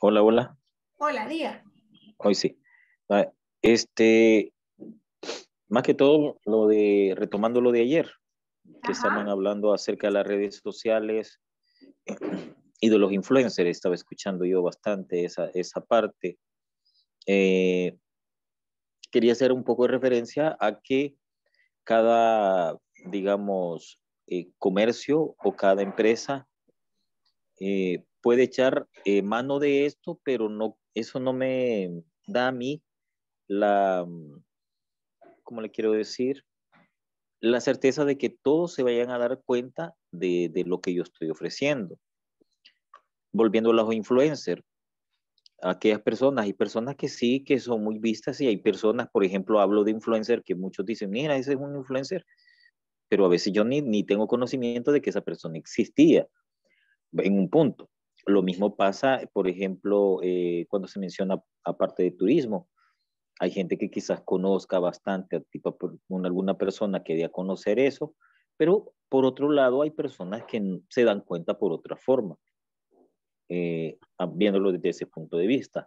Hola, hola. Hola, diga. Hoy sí. Ah, Este, más que todo, lo de, retomando lo de ayer, que Ajá. estaban hablando acerca de las redes sociales y de los influencers, estaba escuchando yo bastante esa, esa parte. Eh, Quería hacer un poco de referencia a que cada, digamos, eh, comercio o cada empresa eh, puede echar eh, mano de esto, pero no, eso no me da a mí la, ¿cómo le quiero decir? La certeza de que todos se vayan a dar cuenta de, de lo que yo estoy ofreciendo. Volviendo a los influencers, aquellas personas, hay personas que sí, que son muy vistas y hay personas, por ejemplo, hablo de influencer que muchos dicen, mira, ese es un influencer, pero a veces yo ni, ni tengo conocimiento de que esa persona existía en un punto. Lo mismo pasa, por ejemplo, eh, cuando se menciona aparte de turismo. Hay gente que quizás conozca bastante, tipo una, alguna persona que dé a conocer eso, pero por otro lado hay personas que se dan cuenta por otra forma, eh, viéndolo desde ese punto de vista.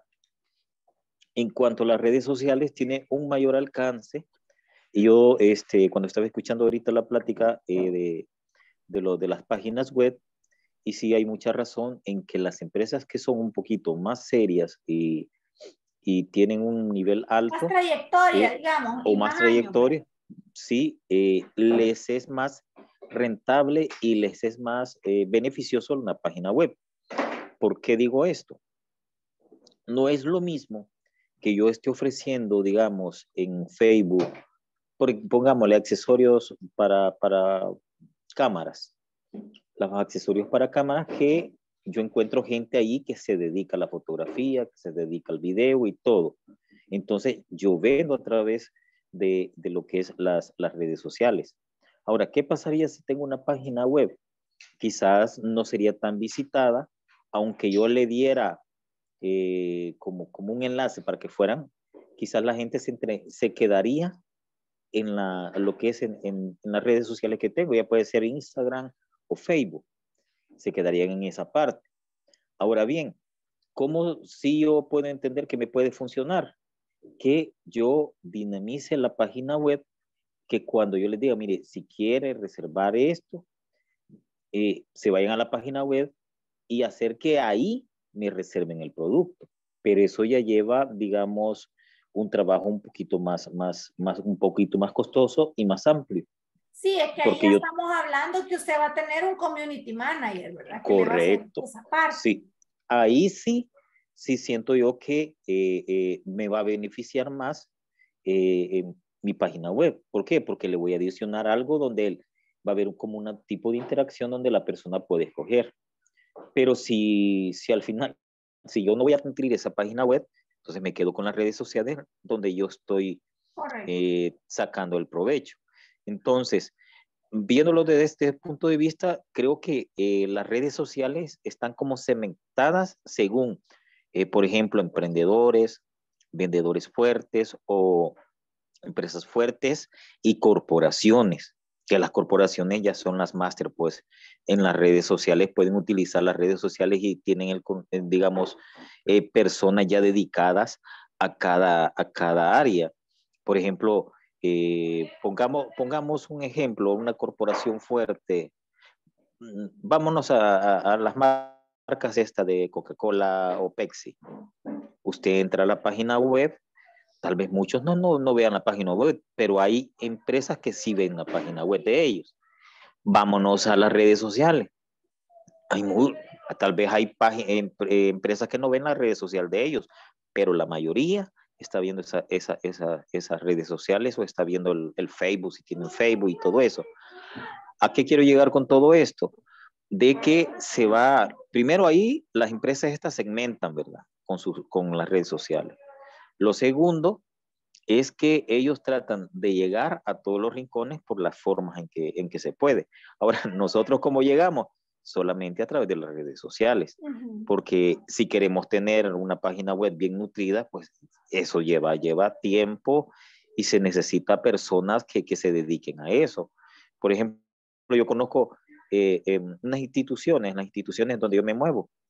En cuanto a las redes sociales, tiene un mayor alcance. Y yo, este, cuando estaba escuchando ahorita la plática eh, de, de, lo, de las páginas web, y sí hay mucha razón en que las empresas que son un poquito más serias y, y tienen un nivel Más alto trayectoria, eh, digamos, o y más más años. trayectoria, sí, eh, les es más rentable y les es más eh, beneficioso una página web. ¿Por qué digo esto? No es lo mismo que yo esté ofreciendo, digamos, en Facebook, por, pongámosle accesorios para, para cámaras, los accesorios para cámaras que yo encuentro gente ahí que se dedica a la fotografía, que se dedica al video y todo. Entonces, yo vendo a través de, de lo que es las, las redes sociales. Ahora, ¿qué pasaría si tengo una página web? Quizás no sería tan visitada, aunque yo le diera eh, como, como un enlace para que fueran, quizás la gente se, entre, se quedaría en la, lo que es en, en, en las redes sociales que tengo, ya puede ser Instagram o Facebook, se quedarían en esa parte. Ahora bien, ¿cómo si yo puedo entender que me puede funcionar? Que yo dinamice la página web, que cuando yo les diga, mire, si quiere reservar esto, eh, se vayan a la página web y hacer que ahí me reserven el producto. Pero eso ya lleva, digamos, un trabajo un poquito más, más, más, un poquito más costoso y más amplio. Sí, es que ahí Porque ya yo, estamos hablando que usted va a tener un community manager, ¿verdad? Que le va a hacer correcto, esa parte. sí, ahí sí, sí siento yo que eh, eh, me va a beneficiar más eh, en mi página web. ¿Por qué? Porque le voy a adicionar algo donde él va a haber como un tipo de interacción donde la persona puede escoger. Pero si, si al final, si yo no voy a cumplir esa página web, entonces me quedo con las redes sociales donde yo estoy eh, sacando el provecho. Entonces, viéndolo desde este punto de vista, creo que eh, las redes sociales están como cementadas según, eh, por ejemplo, emprendedores, vendedores fuertes o empresas fuertes y corporaciones, que las corporaciones ya son las máster, pues en las redes sociales pueden utilizar las redes sociales y tienen, el, digamos, eh, personas ya dedicadas a cada, a cada área. Por ejemplo, eh, pongamos, pongamos un ejemplo, una corporación fuerte. Vámonos a, a, a las marcas esta de Coca-Cola o Pepsi. Usted entra a la página web. Tal vez muchos no, no, no vean la página web, pero hay empresas que sí ven la página web de ellos. Vámonos a las redes sociales. Hay muy, tal vez hay em, empresas que no ven las redes sociales de ellos, pero la mayoría está viendo esa, esa, esa, esas redes sociales o está viendo el, el Facebook, si tienen Facebook y todo eso. ¿A qué quiero llegar con todo esto? De que se va, primero ahí las empresas estas segmentan, ¿verdad? Con, sus, con las redes sociales. Lo segundo es que ellos tratan de llegar a todos los rincones por las formas en que, en que se puede. Ahora, nosotros cómo llegamos, solamente a través de las redes sociales, uh-huh. Porque si queremos tener una página web bien nutrida, pues eso lleva, lleva tiempo y se necesita personas que, que se dediquen a eso. Por ejemplo, yo conozco eh, eh, unas instituciones, las instituciones donde yo me muevo,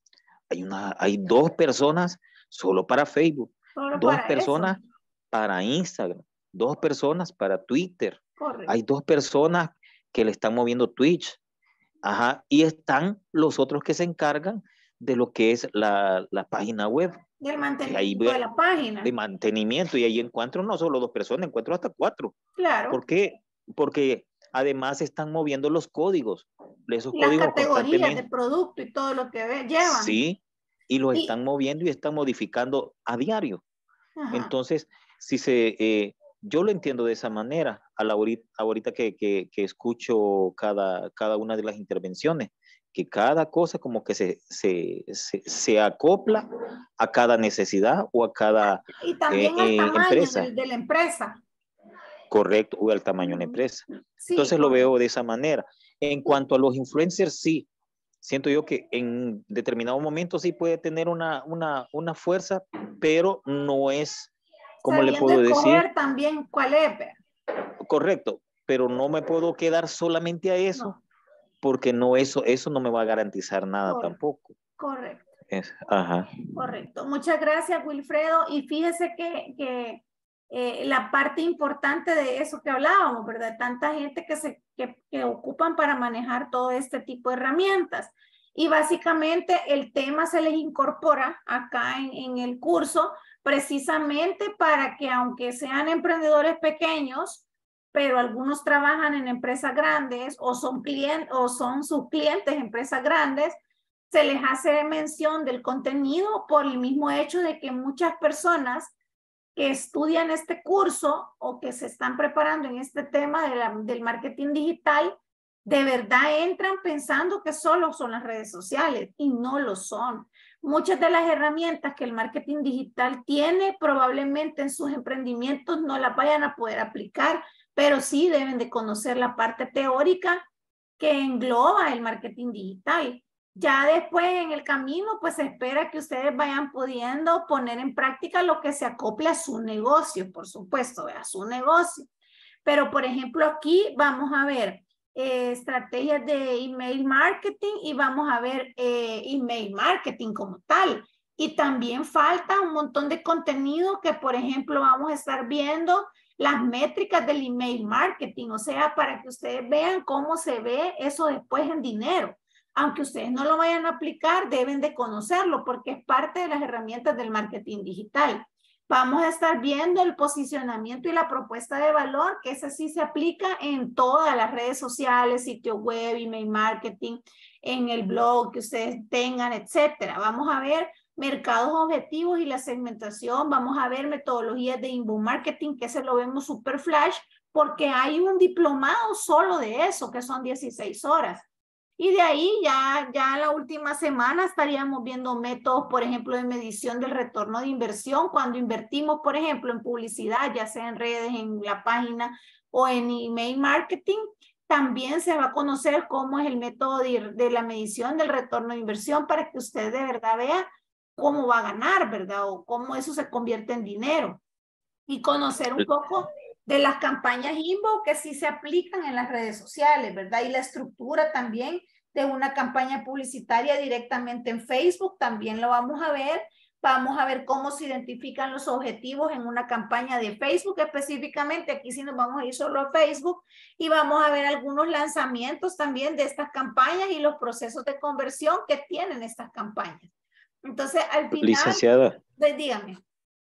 hay, una, hay dos personas solo para Facebook, Solo dos para personas eso. para Instagram, dos personas para Twitter. Correcto. Hay dos personas que le están moviendo Twitch. Ajá, y están los otros que se encargan de lo que es la, la página web. Del Y ahí mantenimiento ve- de la página. de mantenimiento, y ahí encuentro no solo dos personas, encuentro hasta cuatro. Claro. ¿Por qué? Porque además están moviendo los códigos, esos Las códigos categorías de constantemente. producto y todo lo que ve- llevan. Sí, y los Y- están moviendo y están modificando a diario. Ajá. Entonces, si se, eh, yo lo entiendo de esa manera, a la ahorita, ahorita que, que, que escucho cada, cada una de las intervenciones, que cada cosa como que se, se, se, se acopla a cada necesidad o a cada Y eh, también al eh, tamaño empresa. del- de la empresa. Correcto, o al tamaño de la Ujú. empresa. Sí, Entonces lo correcto. veo de esa manera. En cuanto a los influencers, sí, siento yo que en determinado momento sí puede tener una, una, una fuerza, pero no es, ¿cómo le Sabiendo puedo decir? escoger también cuál es. Ver. Correcto, pero no me puedo quedar solamente a eso, No, porque no eso, eso no me va a garantizar nada correcto. tampoco. Correcto. Es, ajá. Correcto. Muchas gracias, Wilfredo. Y fíjese que, que eh, la parte importante de eso que hablábamos, ¿verdad? Tanta gente que se que, que ocupan para manejar todo este tipo de herramientas. Y básicamente el tema se les incorpora acá en, en el curso precisamente para que aunque sean emprendedores pequeños, pero algunos trabajan en empresas grandes o son clientes o son sus clientes empresas grandes, se les hace mención del contenido por el mismo hecho de que muchas personas que estudian este curso o que se están preparando en este tema de la, del marketing digital, de verdad entran pensando que solo son las redes sociales y no lo son. Muchas de las herramientas que el marketing digital tiene probablemente en sus emprendimientos no las vayan a poder aplicar, pero sí deben de conocer la parte teórica que engloba el marketing digital. Ya después en el camino, pues se espera que ustedes vayan pudiendo poner en práctica lo que se acople a su negocio, por supuesto, a su negocio. Pero, por ejemplo, aquí vamos a ver eh, estrategias de email marketing y vamos a ver eh, email marketing como tal. Y también falta un montón de contenido que, por ejemplo, vamos a estar viendo las métricas del email marketing, o sea, para que ustedes vean cómo se ve eso después en dinero. Aunque ustedes no lo vayan a aplicar, deben de conocerlo porque es parte de las herramientas del marketing digital. Vamos a estar viendo el posicionamiento y la propuesta de valor, que ese sí se aplica en todas las redes sociales, sitio web, email marketing, en el blog que ustedes tengan, etcétera. Vamos a ver mercados objetivos y la segmentación. Vamos a ver metodologías de inbound marketing, que ese lo vemos super flash, porque hay un diplomado solo de eso, que son dieciséis horas. Y de ahí ya, ya la última semana estaríamos viendo métodos, por ejemplo, de medición del retorno de inversión. Cuando invertimos, por ejemplo, en publicidad, ya sea en redes, en la página o en email marketing, también se va a conocer cómo es el método de, de la medición del retorno de inversión para que usted de verdad vea cómo va a ganar, ¿verdad? O cómo eso se convierte en dinero. Y conocer un poco de las campañas inbound que sí se aplican en las redes sociales, ¿verdad? Y la estructura también de una campaña publicitaria directamente en Facebook, también lo vamos a ver. Vamos a ver cómo se identifican los objetivos en una campaña de Facebook específicamente. Aquí sí nos vamos a ir solo a Facebook y vamos a ver algunos lanzamientos también de estas campañas y los procesos de conversión que tienen estas campañas. Entonces, al final, Licenciada. Dígame.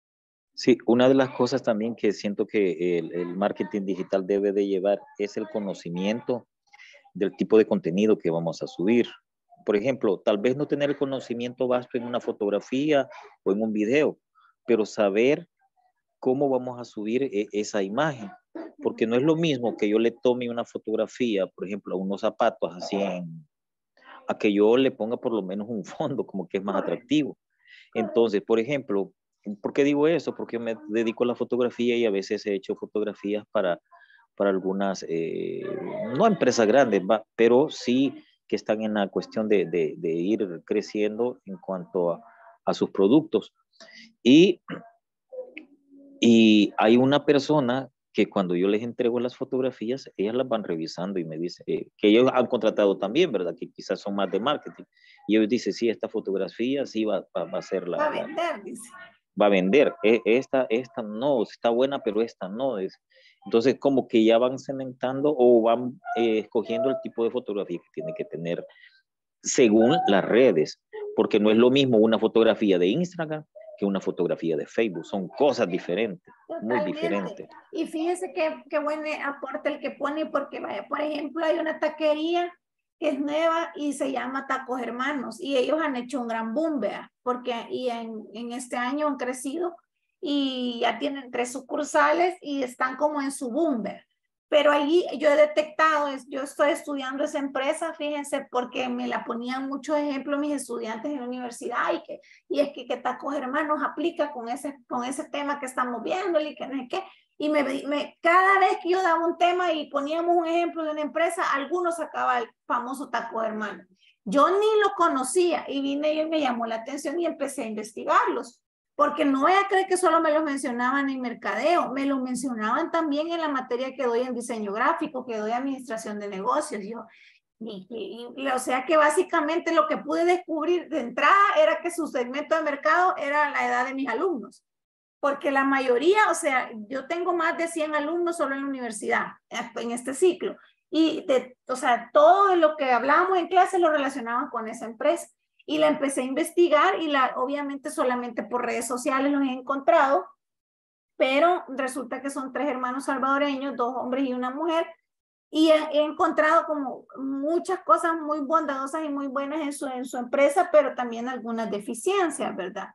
Sí, una de las cosas también que siento que el, el marketing digital debe de llevar es el conocimiento del tipo de contenido que vamos a subir. Por ejemplo, tal vez no tener el conocimiento vasto en una fotografía o en un video, pero saber cómo vamos a subir e esa imagen. Porque no es lo mismo que yo le tome una fotografía, por ejemplo, a unos zapatos así en, a que yo le ponga por lo menos un fondo como que es más atractivo. Entonces, por ejemplo, ¿por qué digo eso? Porque yo me dedico a la fotografía y a veces he hecho fotografías para, para algunas, eh, no empresas grandes, va, pero sí que están en la cuestión de, de, de ir creciendo en cuanto a, a sus productos. Y, y hay una persona que cuando yo les entrego las fotografías, ellas las van revisando y me dicen, eh, que ellos han contratado también, ¿verdad? Que quizás son más de marketing. Y ellos dicen, sí, esta fotografía sí va, va, va a ser la... Va a la- vender, dice. va a vender. E- Esta, esta no, está buena, pero esta no es. Entonces, como que ya van cementando o van eh, escogiendo el tipo de fotografía que tiene que tener según las redes, porque no es lo mismo una fotografía de Instagram que una fotografía de Facebook. Son cosas diferentes, muy Totalmente. diferentes. Y fíjese qué, qué buen aporte el que pone, porque vaya, por ejemplo, hay una taquería que es nueva y se llama Tacos Hermanos, y ellos han hecho un gran boom, vea, porque y en, en este año han crecido y ya tienen tres sucursales y están como en su boom, vea. Pero allí yo he detectado, yo estoy estudiando esa empresa, fíjense, porque me la ponían muchos ejemplos mis estudiantes en la universidad, y, que, y es que, que Tacos Hermanos aplica con ese, con ese tema que estamos viendo y que no sé qué. Y me, me, cada vez que yo daba un tema y poníamos un ejemplo de una empresa, algunos sacaba el famoso Tacos Hermanos. Yo ni lo conocía y vine y me llamó la atención y empecé a investigarlos. Porque no voy a creer que solo me los mencionaban en mercadeo, me los mencionaban también en la materia que doy en diseño gráfico, que doy administración de negocios. Yo, y, y, y, o sea que básicamente lo que pude descubrir de entrada era que su segmento de mercado era la edad de mis alumnos. Porque la mayoría, o sea, yo tengo más de cien alumnos solo en la universidad, en este ciclo. Y, de, o sea, todo lo que hablábamos en clase lo relacionaban con esa empresa. Y la empecé a investigar y la, obviamente solamente por redes sociales los he encontrado, pero resulta que son tres hermanos salvadoreños, dos hombres y una mujer, y he, he encontrado como muchas cosas muy bondadosas y muy buenas en su, en su empresa, pero también algunas deficiencias, ¿verdad?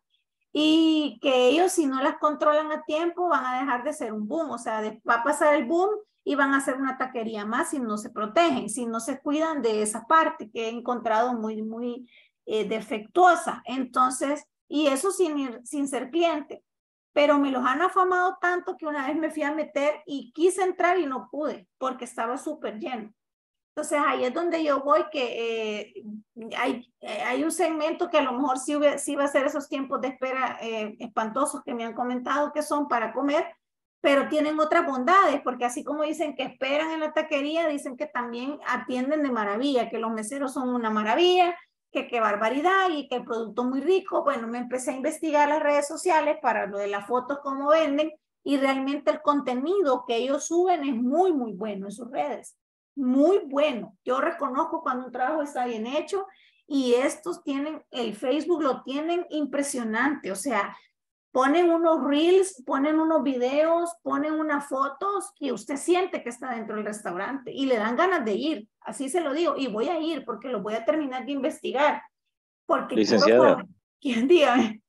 Y que ellos, si no las controlan a tiempo, van a dejar de ser un boom, o sea, de, va a pasar el boom y van a hacer una taquería más si no se protegen, si no se cuidan de esa parte que he encontrado muy, muy eh, defectuosa. Entonces, y eso sin, ir, sin ser cliente, pero me los han afamado tanto que una vez me fui a meter y quise entrar y no pude porque estaba súper lleno. Entonces ahí es donde yo voy, que eh, hay, hay un segmento que a lo mejor sí, sí va a ser esos tiempos de espera eh, espantosos que me han comentado que son para comer, pero tienen otras bondades, porque así como dicen que esperan en la taquería, dicen que también atienden de maravilla, que los meseros son una maravilla, que qué barbaridad y que el producto es muy rico. Bueno, me empecé a investigar las redes sociales para lo de las fotos, cómo venden, y realmente el contenido que ellos suben es muy, muy bueno en sus redes. Muy bueno. Yo reconozco cuando un trabajo está bien hecho, y estos tienen, el Facebook lo tienen impresionante, o sea, ponen unos reels, ponen unos videos, ponen unas fotos que usted siente que está dentro del restaurante y le dan ganas de ir, así se lo digo, y voy a ir porque lo voy a terminar de investigar, porque Licenciada. ¿Quién? Dígame.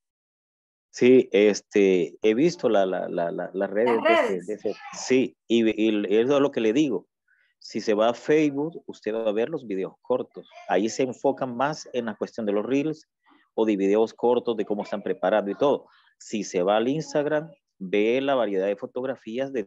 Sí, este, he visto la, la, la, la, las redes, Las redes. De ese, de ese, sí, y, y eso es lo que le digo. Si se va a Facebook, usted va a ver los videos cortos. Ahí se enfocan más en la cuestión de los reels o de videos cortos, de cómo están preparando y todo. Si se va al Instagram, ve la variedad de fotografías de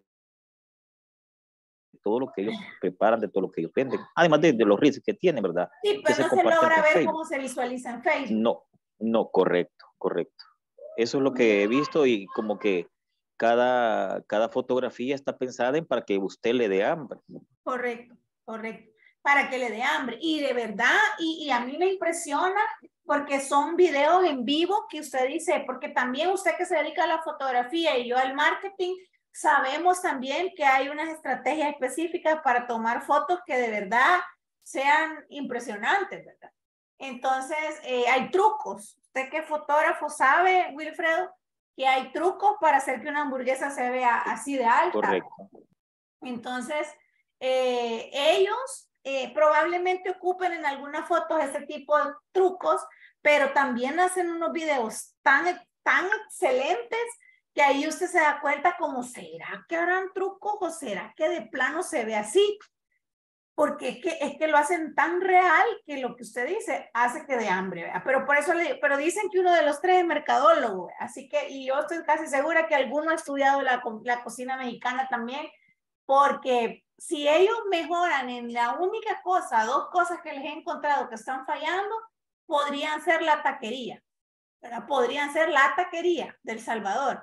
todo lo que ellos preparan, de todo lo que ellos venden. Además de, de los reels que tienen, ¿verdad? Sí, que pero no se logra ver Facebook. Cómo se visualiza en Facebook. No, no, correcto, correcto. Eso es lo que he visto, y como que cada, cada fotografía está pensada en para que usted le dé hambre. Correcto, correcto. Para que le dé hambre. Y de verdad, y, y a mí me impresiona porque son videos en vivo que usted dice, porque también usted que se dedica a la fotografía y yo al marketing, sabemos también que hay unas estrategias específicas para tomar fotos que de verdad sean impresionantes, ¿verdad? Entonces, eh, hay trucos. Usted que fotógrafo sabe, Wilfredo, que hay trucos para hacer que una hamburguesa se vea así de alta. Correcto. Entonces, eh, ellos eh, probablemente ocupen en algunas fotos ese tipo de trucos, pero también hacen unos videos tan, tan excelentes que ahí usted se da cuenta como, ¿será que harán trucos o será que de plano se ve así? Porque es que, es que lo hacen tan real que lo que usted dice hace que dé hambre, ¿verdad? Pero por eso le, pero dicen que uno de los tres es mercadólogo, ¿verdad? Así que, y yo estoy casi segura que alguno ha estudiado la, la cocina mexicana también, porque si ellos mejoran en la única cosa, dos cosas que les he encontrado que están fallando, podrían ser la taquería, ¿verdad? Podrían ser la taquería del Salvador.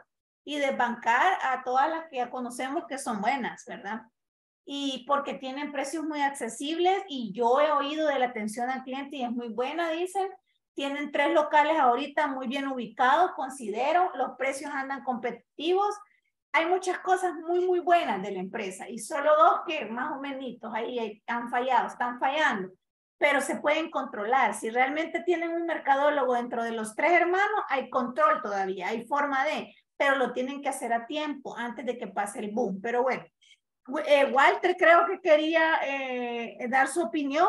y desbancar a todas las que ya conocemos que son buenas, ¿verdad? Y porque tienen precios muy accesibles y yo he oído de la atención al cliente y es muy buena, dicen. Tienen tres locales ahorita muy bien ubicados, considero, los precios andan competitivos. Hay muchas cosas muy, muy buenas de la empresa y solo dos que más o menos ahí han fallado, están fallando, pero se pueden controlar. Si realmente tienen un mercadólogo dentro de los tres hermanos, hay control todavía, hay forma de, pero lo tienen que hacer a tiempo antes de que pase el boom. Pero bueno, eh, Walter creo que quería eh, dar su opinión,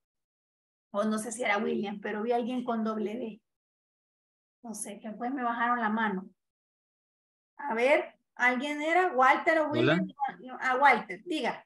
o no sé si era William, pero vi a alguien con doble D. No sé, que después me bajaron la mano. A ver, ¿alguien era Walter o William? Hola. A Walter, diga.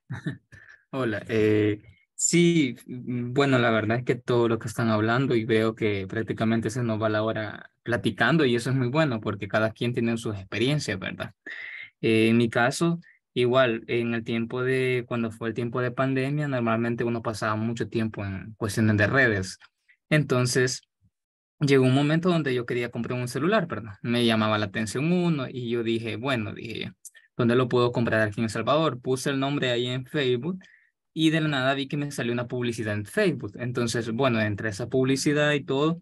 Hola, eh, sí, mm, bueno, la verdad es que todo lo que están hablando y veo que prácticamente se nos va la hora platicando y eso es muy bueno porque cada quien tiene sus experiencias, ¿verdad? Eh, en mi caso, igual, en el tiempo de, cuando fue el tiempo de pandemia, normalmente uno pasaba mucho tiempo en cuestiones de redes. Entonces, llegó un momento donde yo quería comprar un celular, ¿verdad? Me llamaba la atención uno y yo dije, bueno, dije yo, ¿dónde lo puedo comprar aquí en El Salvador? Puse el nombre ahí en Facebook y de la nada vi que me salió una publicidad en Facebook. Entonces, bueno, entre esa publicidad y todo,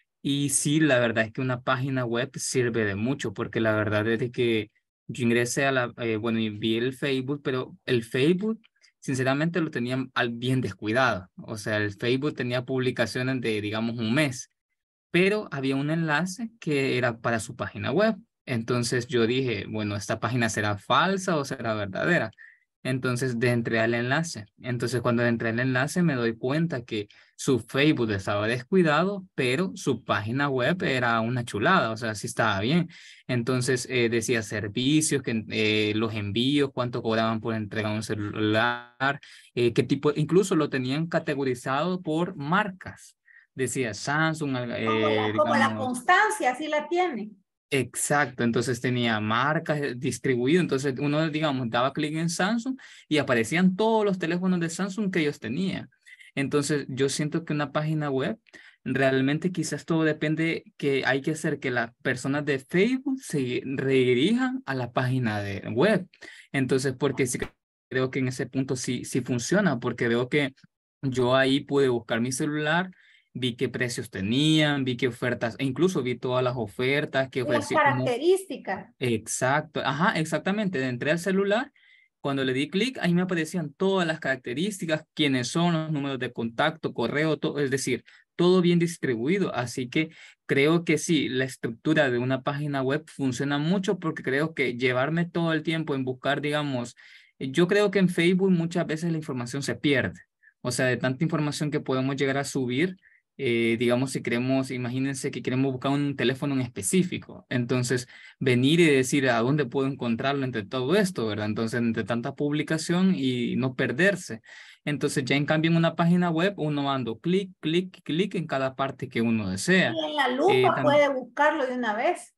y sí, la verdad es que una página web sirve de mucho, porque la verdad es de que yo ingresé a la, eh, bueno, y vi el Facebook, pero el Facebook, sinceramente, lo tenía al- bien descuidado. O sea, el Facebook tenía publicaciones de, digamos, un mes, pero había un enlace que era para su página web. Entonces yo dije, bueno, ¿esta página será falsa o será verdadera? Entonces de entré al enlace. Entonces cuando entré al enlace me doy cuenta que su Facebook estaba descuidado, pero su página web era una chulada, o sea, sí estaba bien. Entonces eh, decía servicios, que, eh, los envíos, cuánto cobraban por entregar un celular, eh, qué tipo, incluso lo tenían categorizado por marcas. Decía Samsung, Como eh, la, como la digamos, constancia, así la tiene. exacto, entonces tenía marcas eh, distribuidas, entonces uno, digamos, daba clic en Samsung y aparecían todos los teléfonos de Samsung que ellos tenían. Entonces yo siento que una página web, realmente quizás todo depende que hay que hacer que las personas de Facebook se redirijan a la página de web. Entonces, porque sí creo que en ese punto sí, sí funciona, porque veo que yo ahí pude buscar mi celular, vi qué precios tenían, vi qué ofertas, e incluso vi todas las ofertas que Las ofrecía como, características. exacto, ajá, exactamente, entré al celular, cuando le di clic, ahí me aparecían todas las características, quiénes son, los números de contacto, correo, todo, es decir, todo bien distribuido, así que creo que sí, la estructura de una página web funciona mucho porque creo que llevarme todo el tiempo en buscar, digamos, yo creo que en Facebook muchas veces la información se pierde, o sea, de tanta información que podemos llegar a subir, eh, digamos, si queremos, imagínense que queremos buscar un teléfono en específico, entonces venir y decir a dónde puedo encontrarlo entre todo esto, ¿verdad? Entonces, entre tanta publicación y no perderse. Entonces, ya en cambio en una página web, uno ando clic, clic, clic en cada parte que uno desea. Y en la Eh, lupa tam- puede buscarlo de una vez.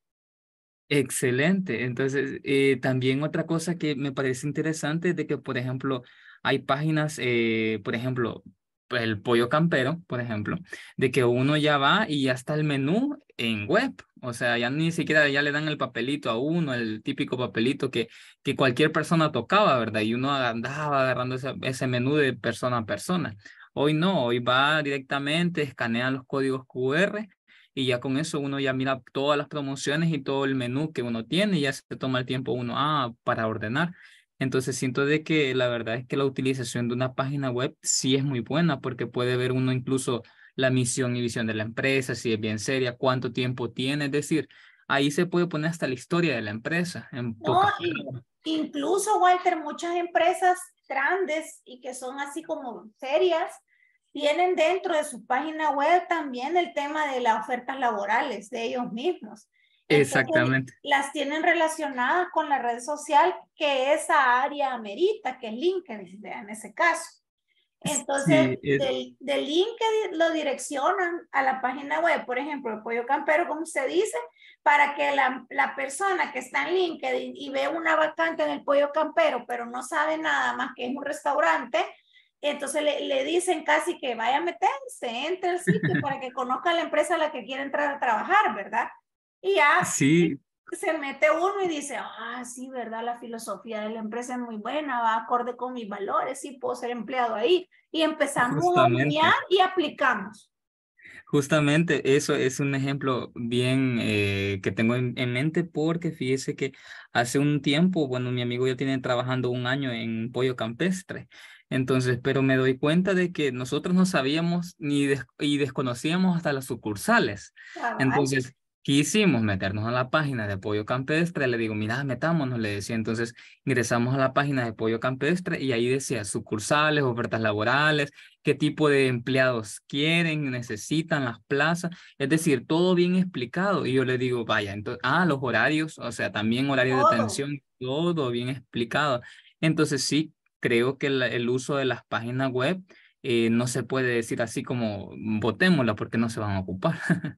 Excelente. Entonces, eh, también otra cosa que me parece interesante es de que, por ejemplo, hay páginas, eh, por ejemplo, el Pollo Campero, por ejemplo, de que uno ya va y ya está el menú en web. O sea, ya ni siquiera ya le dan el papelito a uno, el típico papelito que, que cualquier persona tocaba, ¿verdad? Y uno andaba agarrando ese, ese menú de persona a persona. Hoy no, hoy va directamente, escanea los códigos Q R y ya con eso uno ya mira todas las promociones y todo el menú que uno tiene y ya se toma el tiempo uno ah, para ordenar. Entonces siento de que la verdad es que la utilización de una página web sí es muy buena porque puede ver uno incluso la misión y visión de la empresa, si es bien seria, cuánto tiempo tiene, es decir, ahí se puede poner hasta la historia de la empresa en No, pocas y palabras. incluso, Walter, muchas empresas grandes y que son así como serias, tienen dentro de su página web también el tema de las ofertas laborales de ellos mismos. Entonces, Exactamente. las tienen relacionadas con la red social que esa área amerita, que es LinkedIn en ese caso. Entonces, Sí, es- del, del LinkedIn lo direccionan a la página web, por ejemplo, el Pollo Campero, como se dice, para que la, la persona que está en LinkedIn y ve una vacante en el Pollo Campero, pero no sabe nada más que es un restaurante, entonces le, le dicen casi que vaya a meterse, entre al sitio para que conozca la empresa a la que quiere entrar a trabajar, ¿verdad? Y ya sí, se mete uno y dice, ah, sí, verdad, la filosofía de la empresa es muy buena, va acorde con mis valores, sí, puedo ser empleado ahí. Y empezamos a Justamente. homear y aplicamos. Justamente eso es un ejemplo bien eh, que tengo en, en mente porque fíjese que hace un tiempo, bueno, mi amigo ya tiene trabajando un año en pollo campestre. Entonces, pero me doy cuenta de que nosotros no sabíamos ni des- y desconocíamos hasta las sucursales. Cabal. Entonces, quisimos meternos a la página de pollo campestre. Le digo, mira, metámonos, le decía. Entonces, ingresamos a la página de pollo campestre y ahí decía sucursales, ofertas laborales, qué tipo de empleados quieren, necesitan las plazas, es decir, todo bien explicado. Y yo le digo, vaya, entonces, ah, los horarios, o sea, también horarios de Todo. atención, todo bien explicado. Entonces sí, creo que la- el uso de las páginas web eh, no se puede decir así como botémosla porque no se van a ocupar.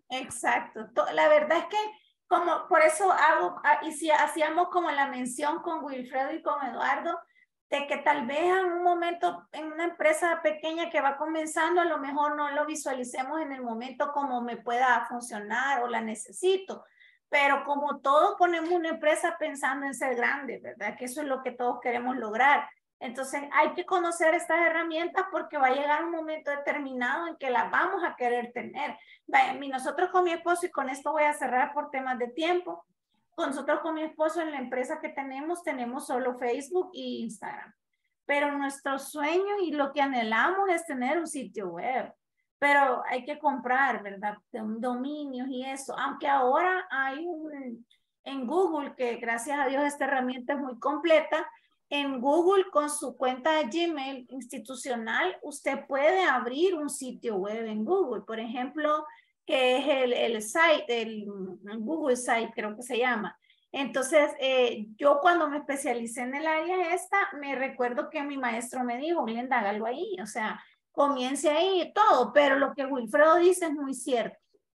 Exacto. To- La verdad es que como por eso hago, ah, y si hacíamos como la mención con Wilfredo y con Eduardo, de que tal vez en un momento en una empresa pequeña que va comenzando, a lo mejor no lo visualicemos en el momento como me pueda funcionar o la necesito. Pero como todos ponemos una empresa pensando en ser grande, ¿verdad? Que eso es lo que todos queremos lograr. Entonces hay que conocer estas herramientas porque va a llegar un momento determinado en que las vamos a querer tener. Vaya, nosotros con mi esposo, y con esto voy a cerrar por temas de tiempo, nosotros con mi esposo en la empresa que tenemos, tenemos solo Facebook e Instagram. Pero nuestro sueño y lo que anhelamos es tener un sitio web. Pero hay que comprar, ¿verdad? Dominios y eso. Aunque ahora hay un, en Google, que gracias a Dios esta herramienta es muy completa, en Google con su cuenta de Gmail institucional, usted puede abrir un sitio web en Google. Por ejemplo, que es el, el site, el, el Google Site, creo que se llama. Entonces, eh, yo cuando me especialicé en el área esta, me recuerdo que mi maestro me dijo, Glenda, hágalo ahí, o sea, comience ahí y todo, pero lo que Wilfredo dice es muy cierto.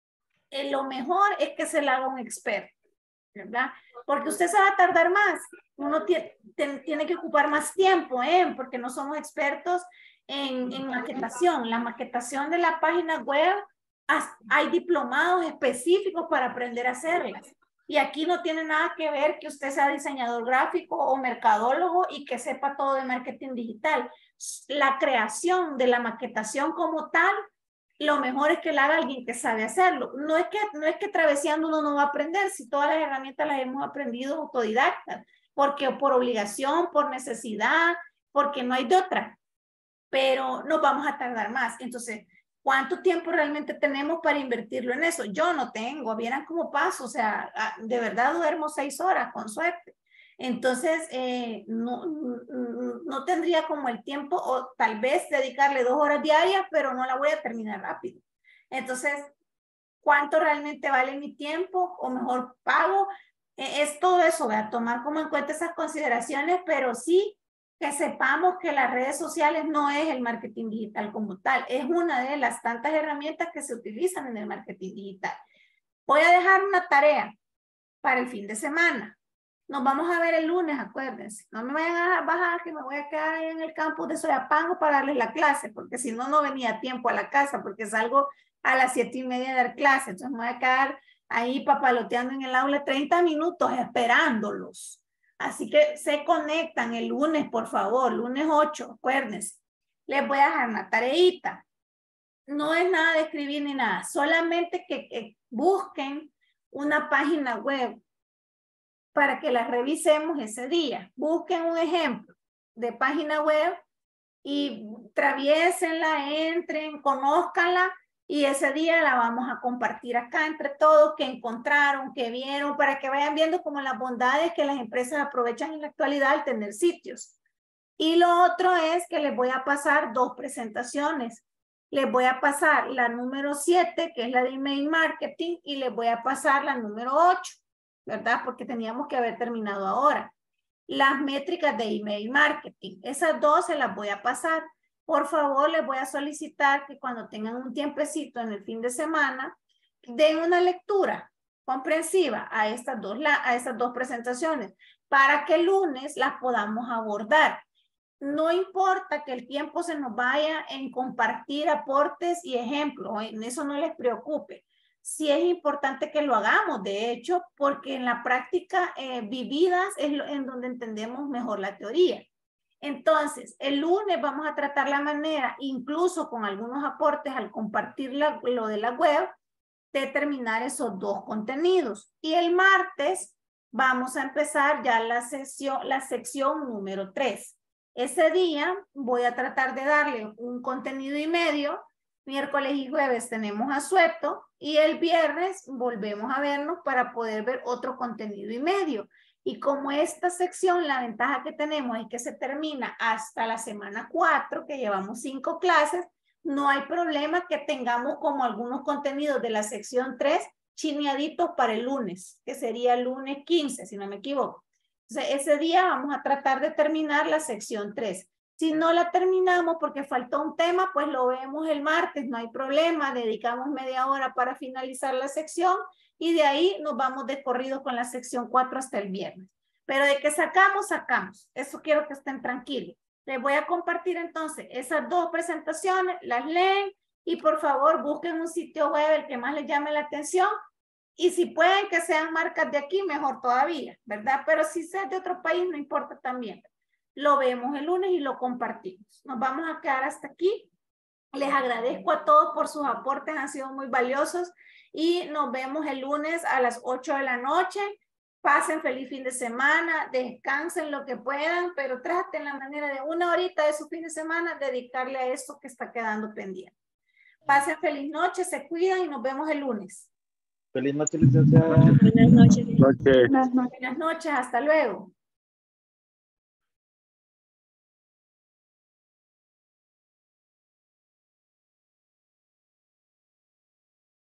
Eh, lo mejor es que se le haga un experto, ¿verdad? Porque usted se va a tardar más, uno tiene, tiene que ocupar más tiempo, ¿eh? Porque no somos expertos en, en maquetación. La maquetación de la página web, hay diplomados específicos para aprender a hacerlas. Y aquí no tiene nada que ver que usted sea diseñador gráfico o mercadólogo y que sepa todo de marketing digital. La creación de la maquetación como tal, lo mejor es que la haga alguien que sabe hacerlo. No es que, no es que traveseando uno no va a aprender, si todas las herramientas las hemos aprendido autodidactas, porque por obligación, por necesidad, porque no hay de otra, pero nos vamos a tardar más. Entonces, ¿cuánto tiempo realmente tenemos para invertirlo en eso? Yo no tengo, vieran cómo paso, o sea, de verdad duermo seis horas, con suerte. Entonces, eh, no, no tendría como el tiempo, o tal vez dedicarle dos horas diarias, pero no la voy a terminar rápido. Entonces, ¿cuánto realmente vale mi tiempo? O mejor pago. Eh, es todo eso, voy a tomar como en cuenta esas consideraciones, pero sí que sepamos que las redes sociales no es el marketing digital como tal, es una de las tantas herramientas que se utilizan en el marketing digital. Voy a dejar una tarea para el fin de semana. Nos vamos a ver el lunes, acuérdense. No me vayan a bajar que me voy a quedar ahí en el campus de Soyapango para darles la clase, porque si no, no venía a tiempo a la casa, porque salgo a las siete y media de dar clase. Entonces me voy a quedar ahí papaloteando en el aula treinta minutos esperándolos. Así que se conectan el lunes, por favor, lunes ocho, acuérdense. Les voy a dejar una tareita. No es nada de escribir ni nada, solamente que, que busquen una página web para que la revisemos ese día. Busquen un ejemplo de página web y traviesenla, entren, conózcanla y ese día la vamos a compartir acá entre todos, que encontraron, que vieron, para que vayan viendo como las bondades que las empresas aprovechan en la actualidad al tener sitios. Y lo otro es que les voy a pasar dos presentaciones. Les voy a pasar la número siete, que es la de email marketing, y les voy a pasar la número ocho, ¿verdad? Porque teníamos que haber terminado ahora. Las métricas de email marketing. Esas dos se las voy a pasar. Por favor, les voy a solicitar que cuando tengan un tiempecito en el fin de semana, den una lectura comprensiva a estas dos, a estas dos presentaciones para que el lunes las podamos abordar. No importa que el tiempo se nos vaya en compartir aportes y ejemplos, en eso no les preocupe. sí es importante que lo hagamos, de hecho, porque en la práctica eh, vividas es lo, en donde entendemos mejor la teoría. Entonces, el lunes vamos a tratar la manera, incluso con algunos aportes al compartir la, lo de la web, de terminar esos dos contenidos. Y el martes vamos a empezar ya la sección, la sección número tres. Ese día voy a tratar de darle un contenido y medio. Miércoles y jueves tenemos asueto y el viernes volvemos a vernos para poder ver otro contenido y medio. Y como esta sección, la ventaja que tenemos es que se termina hasta la semana cuatro, que llevamos cinco clases, no hay problema que tengamos como algunos contenidos de la sección tres chineaditos para el lunes, que sería el lunes quince, si no me equivoco. Entonces, ese día vamos a tratar de terminar la sección tres. Si no la terminamos porque faltó un tema, pues lo vemos el martes, no hay problema, dedicamos media hora para finalizar la sección y de ahí nos vamos de corrido con la sección cuatro hasta el viernes. Pero de que sacamos, sacamos. Eso quiero que estén tranquilos. Les voy a compartir entonces esas dos presentaciones, las leen y por favor busquen un sitio web el que más les llame la atención y si pueden que sean marcas de aquí, mejor todavía, ¿verdad? Pero si es de otro país, no importa también. Lo vemos el lunes y lo compartimos. Nos vamos a quedar hasta aquí. Les agradezco a todos por sus aportes, han sido muy valiosos y nos vemos el lunes a las ocho de la noche. Pasen feliz fin de semana, descansen lo que puedan, pero traten la manera de una horita de su fin de semana dedicarle a esto que está quedando pendiente. Pasen feliz noche, se cuidan y nos vemos el lunes. Feliz noche, licenciada. Buenas noches. Noche. Buenas noches, hasta luego.